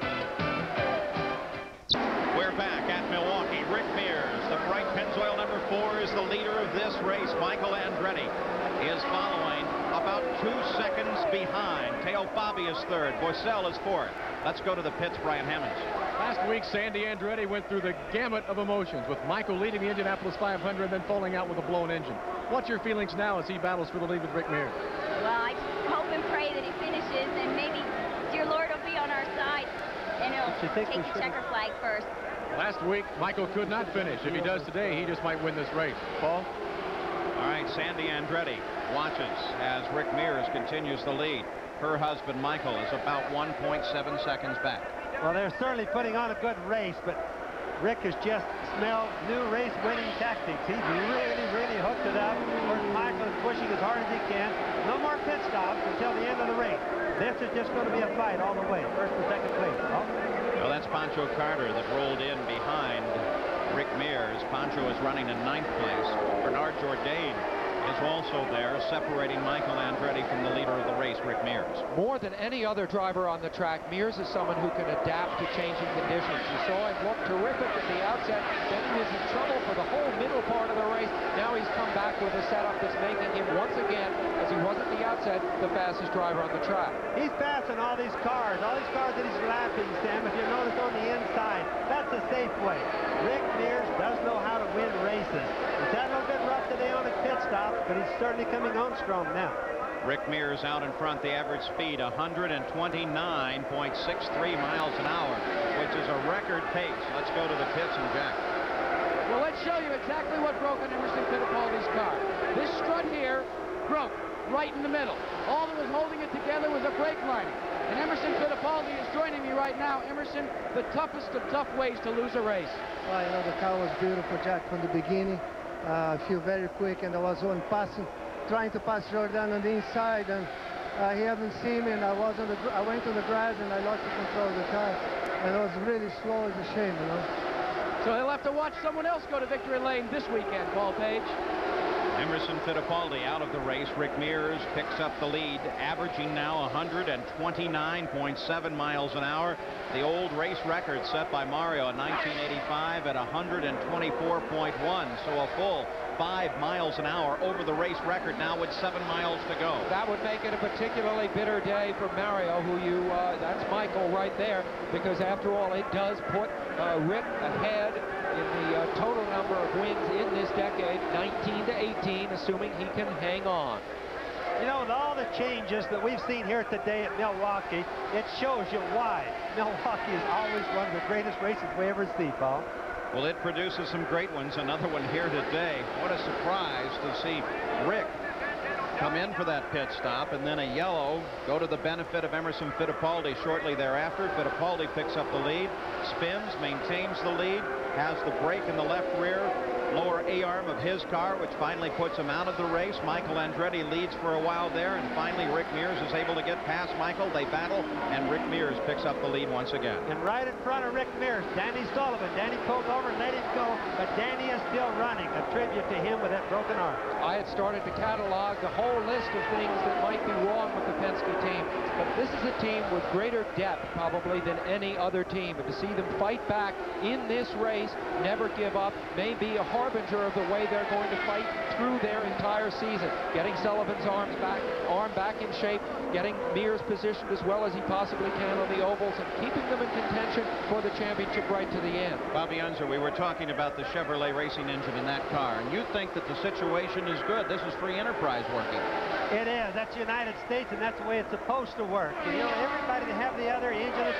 We're back at Milwaukee. Rick Mears, the bright Pennzoil number four, is the leader of this race. Michael Andretti is following about two seconds behind. Teo Fabi is third. Boesel is fourth. Let's go to the pits, Brian Hammonds. Last week, Sandy Andretti went through the gamut of emotions, with Michael leading the Indianapolis five hundred and then falling out with a blown engine. What's your feelings now as he battles for the lead with Rick Mears? Well, I just hope and pray that he finishes, and maybe dear Lord will be on our side, and he'll take the checker flag first. Last week, Michael could not finish. If he does today, he just might win this race. Paul? All right, Sandy Andretti watches as Rick Mears continues the lead. Her husband, Michael, is about one point seven seconds back. Well, they're certainly putting on a good race, but Rick has just smelled new race-winning tactics. He's really, really hooked it up. Of course, Michael is pushing as hard as he can. No more pit stops until the end of the race. This is just going to be a fight all the way, first and second place. Oh. Well, that's Pancho Carter that rolled in behind Rick Mears. Pancho is running in ninth place. Bernard Jourdain is also there, separating Michael Andretti from the leader of the race, Rick Mears. More than any other driver on the track, Mears is someone who can adapt to changing conditions. You saw him look terrific at the outset, then he was in trouble for the whole middle part of the race. Now he's come back with a setup that's making him once again, as he was at the outset, the fastest driver on the track. He's passing all these cars, all these cars that he's lapping, Sam. If you notice on the inside, that's a safe way. Rick Mears does know how to win races. He's had a little bit rough today on his pit stop, but he's certainly coming on strong now. Rick Mears out in front, the average speed one hundred twenty-nine point six three miles an hour, which is a record pace. Let's go to the pits and Jack. Well, let's show you exactly what broke on Emerson Fittipaldi's car. This strut here broke right in the middle. All that was holding it together was a brake lining. And Emerson Fittipaldi is joining me right now. Emerson, the toughest of tough ways to lose a race. Well, you know, the car was beautiful, Jack, from the beginning. Uh, I feel very quick, and I was on passing, trying to pass Jordan on the inside, and uh, he hadn't seen me, and I was on the, I went on the grass, and I lost the control of the car, and it was really slow as a shame, you know. So he'll have to watch someone else go to victory lane this weekend, Paul Page. Emerson Fittipaldi out of the race. Rick Mears picks up the lead, averaging now one hundred twenty-nine point seven miles an hour. The old race record set by Mario in nineteen eighty-five at one hundred twenty-four point one, so a full five miles an hour over the race record now with seven miles to go. That would make it a particularly bitter day for Mario, who you, uh, that's Michael right there, because after all, it does put uh, Rick ahead in the uh, total number of wins in this decade, nineteen to eighteen, assuming he can hang on. You know, with all the changes that we've seen here today at Milwaukee, it shows you why Milwaukee is always one of the greatest races we ever see, Paul. Well, it produces some great ones. Another one here today. What a surprise to see Rick come in for that pit stop, and then a yellow go to the benefit of Emerson Fittipaldi shortly thereafter. Fittipaldi picks up the lead, spins, maintains the lead, has the brake in the left rear, lower A-arm of his car, which finally puts him out of the race. Michael Andretti leads for a while there, and finally Rick Mears is able to get past Michael. They battle, and Rick Mears picks up the lead once again. And right in front of Rick Mears, Danny Sullivan. Danny pulled over and let him go, but Danny is still running. A tribute to him with that broken arm. I had started to catalog the whole list of things that might be wrong with the Penske team, but this is a team with greater depth probably than any other team, and to see them fight back in this race, never give up, may be a harbinger of the way they're going to fight through their entire season. Getting Sullivan's arms back, arm back in shape, getting Mears positioned as well as he possibly can on the ovals, and keeping them in contention for the championship right to the end. Bobby Unser, we were talking about the Chevrolet racing engine in that car, and you think that the situation is good. This is free enterprise working. It is. That's the United States, and that's the way it's supposed to work. You know, everybody to have the other engine of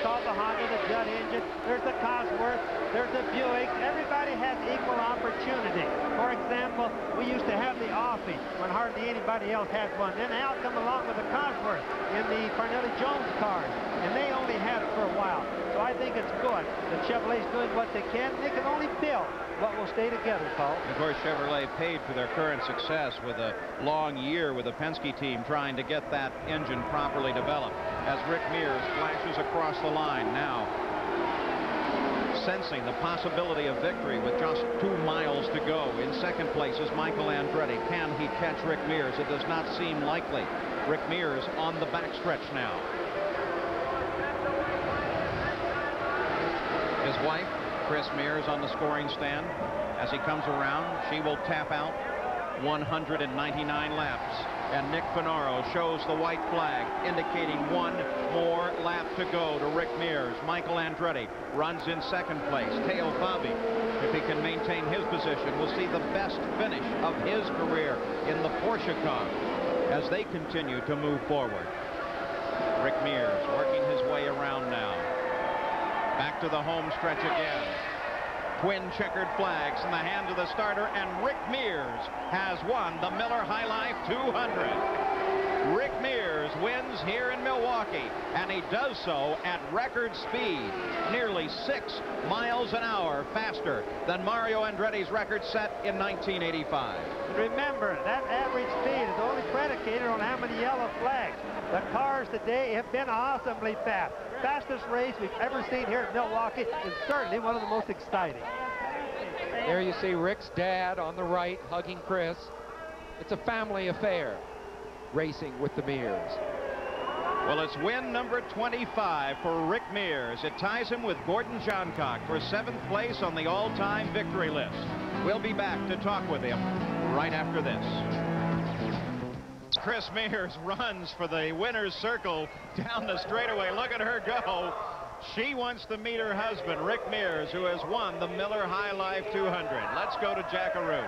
called the Honda, the Judd engine. There's the Cosworth. There's the Buick. Everybody has equal opportunity. For example, we used to have the Offie when hardly anybody else had one. Then Al come along with the Cosworth in the Cornelli Jones cars, and they only had it for a while. So I think it's good that Chevrolet's doing what they can. They can only build what will stay together, Paul. Of course, Chevrolet paid for their current success with a long year with the Penske team trying to get that engine properly developed. As Rick Mears flashes across the line now, sensing the possibility of victory with just two miles to go. In second place is Michael Andretti. Can he catch Rick Mears? It does not seem likely. Rick Mears on the backstretch now. His wife, Chris Mears, on the scoring stand. As he comes around, she will tap out one hundred ninety-nine laps. And Nick Finaro shows the white flag, indicating one more lap to go to Rick Mears. Michael Andretti runs in second place. Teo Fabi, if he can maintain his position, will see the best finish of his career in the Porsche car as they continue to move forward. Rick Mears working his way around now. Back to the home stretch again. Twin checkered flags in the hands of the starter, and Rick Mears has won the Miller High Life two hundred. Rick Mears wins here in Milwaukee, and he does so at record speed, nearly six miles an hour faster than Mario Andretti's record set in nineteen eighty-five. Remember, that average speed is only predicated on how many yellow flags. The cars today have been awesomely fast. Fastest race we've ever seen here at Milwaukee, and certainly one of the most exciting. There you see Rick's dad on the right hugging Chris. It's a family affair, racing with the Mears. Well, it's win number twenty-five for Rick Mears. It ties him with Gordon Johncock for seventh place on the all-time victory list. We'll be back to talk with him right after this. Chris Mears runs for the winner's circle down the straightaway. Look at her go. She wants to meet her husband, Rick Mears, who has won the Miller High Life two hundred. Let's go to Jack Arute.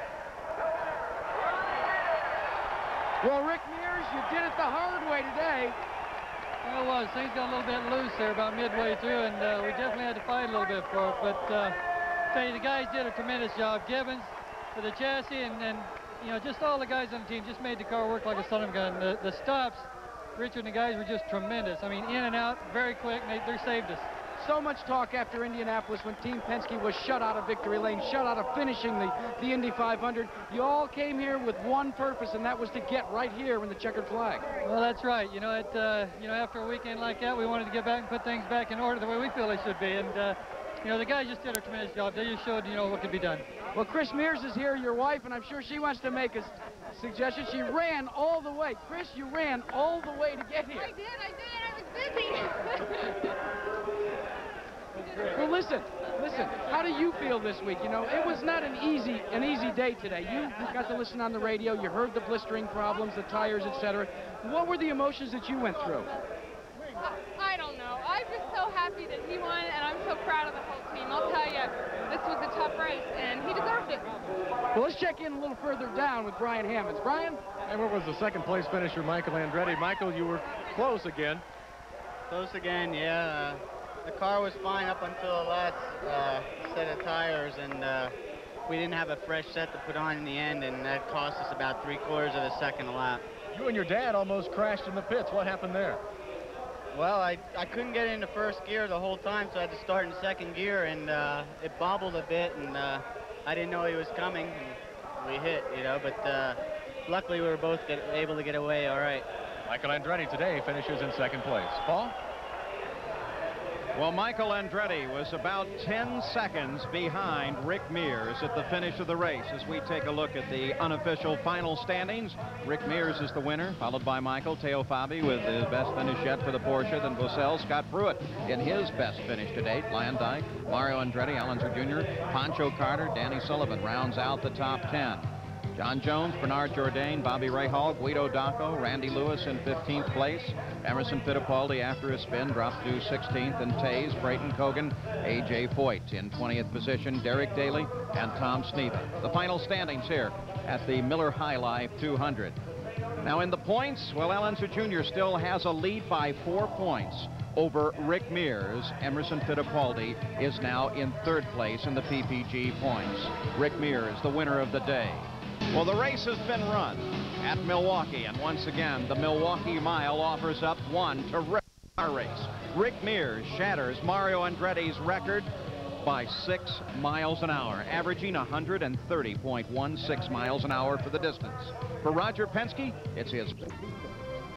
Well, Rick Mears, you did it the hard way today. Well, it was. Things got a little bit loose there about midway through, and uh, we definitely had to fight a little bit for it. But uh, I tell you, the guys did a tremendous job. Gibbons for the chassis, and, and you know, just all the guys on the team just made the car work like a son of a gun. The, the stops, Richard and the guys were just tremendous. I mean, in and out, very quick, and they, they saved us. So much talk after Indianapolis when Team Penske was shut out of victory lane, shut out of finishing the, the Indy five hundred. You all came here with one purpose, and that was to get right here in the checkered flag. Well, that's right. You know, it, uh, you know, after a weekend like that, we wanted to get back and put things back in order the way we feel they should be. And, uh, you know, the guys just did a tremendous job. They just showed, you know, what could be done. Well, Chris Mears is here, your wife, and I'm sure she wants to make a suggestion. She ran all the way. Chris, you ran all the way to get here. I did, I did. I was busy. Well, listen, listen. How do you feel this week? You know, it was not an easy, an easy day today. You got to listen on the radio. You heard the blistering problems, the tires, et cetera. What were the emotions that you went through? I don't know. I'm just so happy that he won, and I'm so proud of the whole team. I'll tell you, this was a tough race, and he deserved it. Well, let's check in a little further down with Brian Hammonds. Brian? And what was the second place finisher, Michael Andretti? Michael, you were close again. Close again, yeah. Uh, the car was fine up until the last uh, set of tires, and uh, we didn't have a fresh set to put on in the end, and that cost us about three quarters of a second a lap. You and your dad almost crashed in the pits. What happened there? Well, I, I couldn't get into first gear the whole time, so I had to start in second gear, and uh, it bobbled a bit, and uh, I didn't know he was coming, and we hit, you know, but uh, luckily we were both get, able to get away all right. Michael Andretti today finishes in second place. Paul? Well, Michael Andretti was about ten seconds behind Rick Mears at the finish of the race. As we take a look at the unofficial final standings, Rick Mears is the winner, followed by Michael. Teo Fabi with his best finish yet for the Porsche, then Vaucelle. Scott Pruitt in his best finish to date. Landike, Mario Andretti, Alonso Junior, Pancho Carter, Danny Sullivan rounds out the top ten. John Jones, Bernard Jourdain, Bobby Rahal, Guido Dacco, Randy Lewis in fifteenth place. Emerson Fittipaldi, after a spin, dropped to sixteenth, and Taze, Brayton Kogan, A J Foyt in twentieth position, Derek Daly, and Tom Sneeva. The final standings here at the Miller High Life two hundred. Now in the points, well, Alonso Junior still has a lead by four points over Rick Mears. Emerson Fittipaldi is now in third place in the P P G points. Rick Mears, the winner of the day. Well, the race has been run at Milwaukee, and once again, the Milwaukee Mile offers up one terrific race. Rick Mears shatters Mario Andretti's record by six miles an hour, averaging one hundred thirty point one six miles an hour for the distance. For Roger Penske, it's his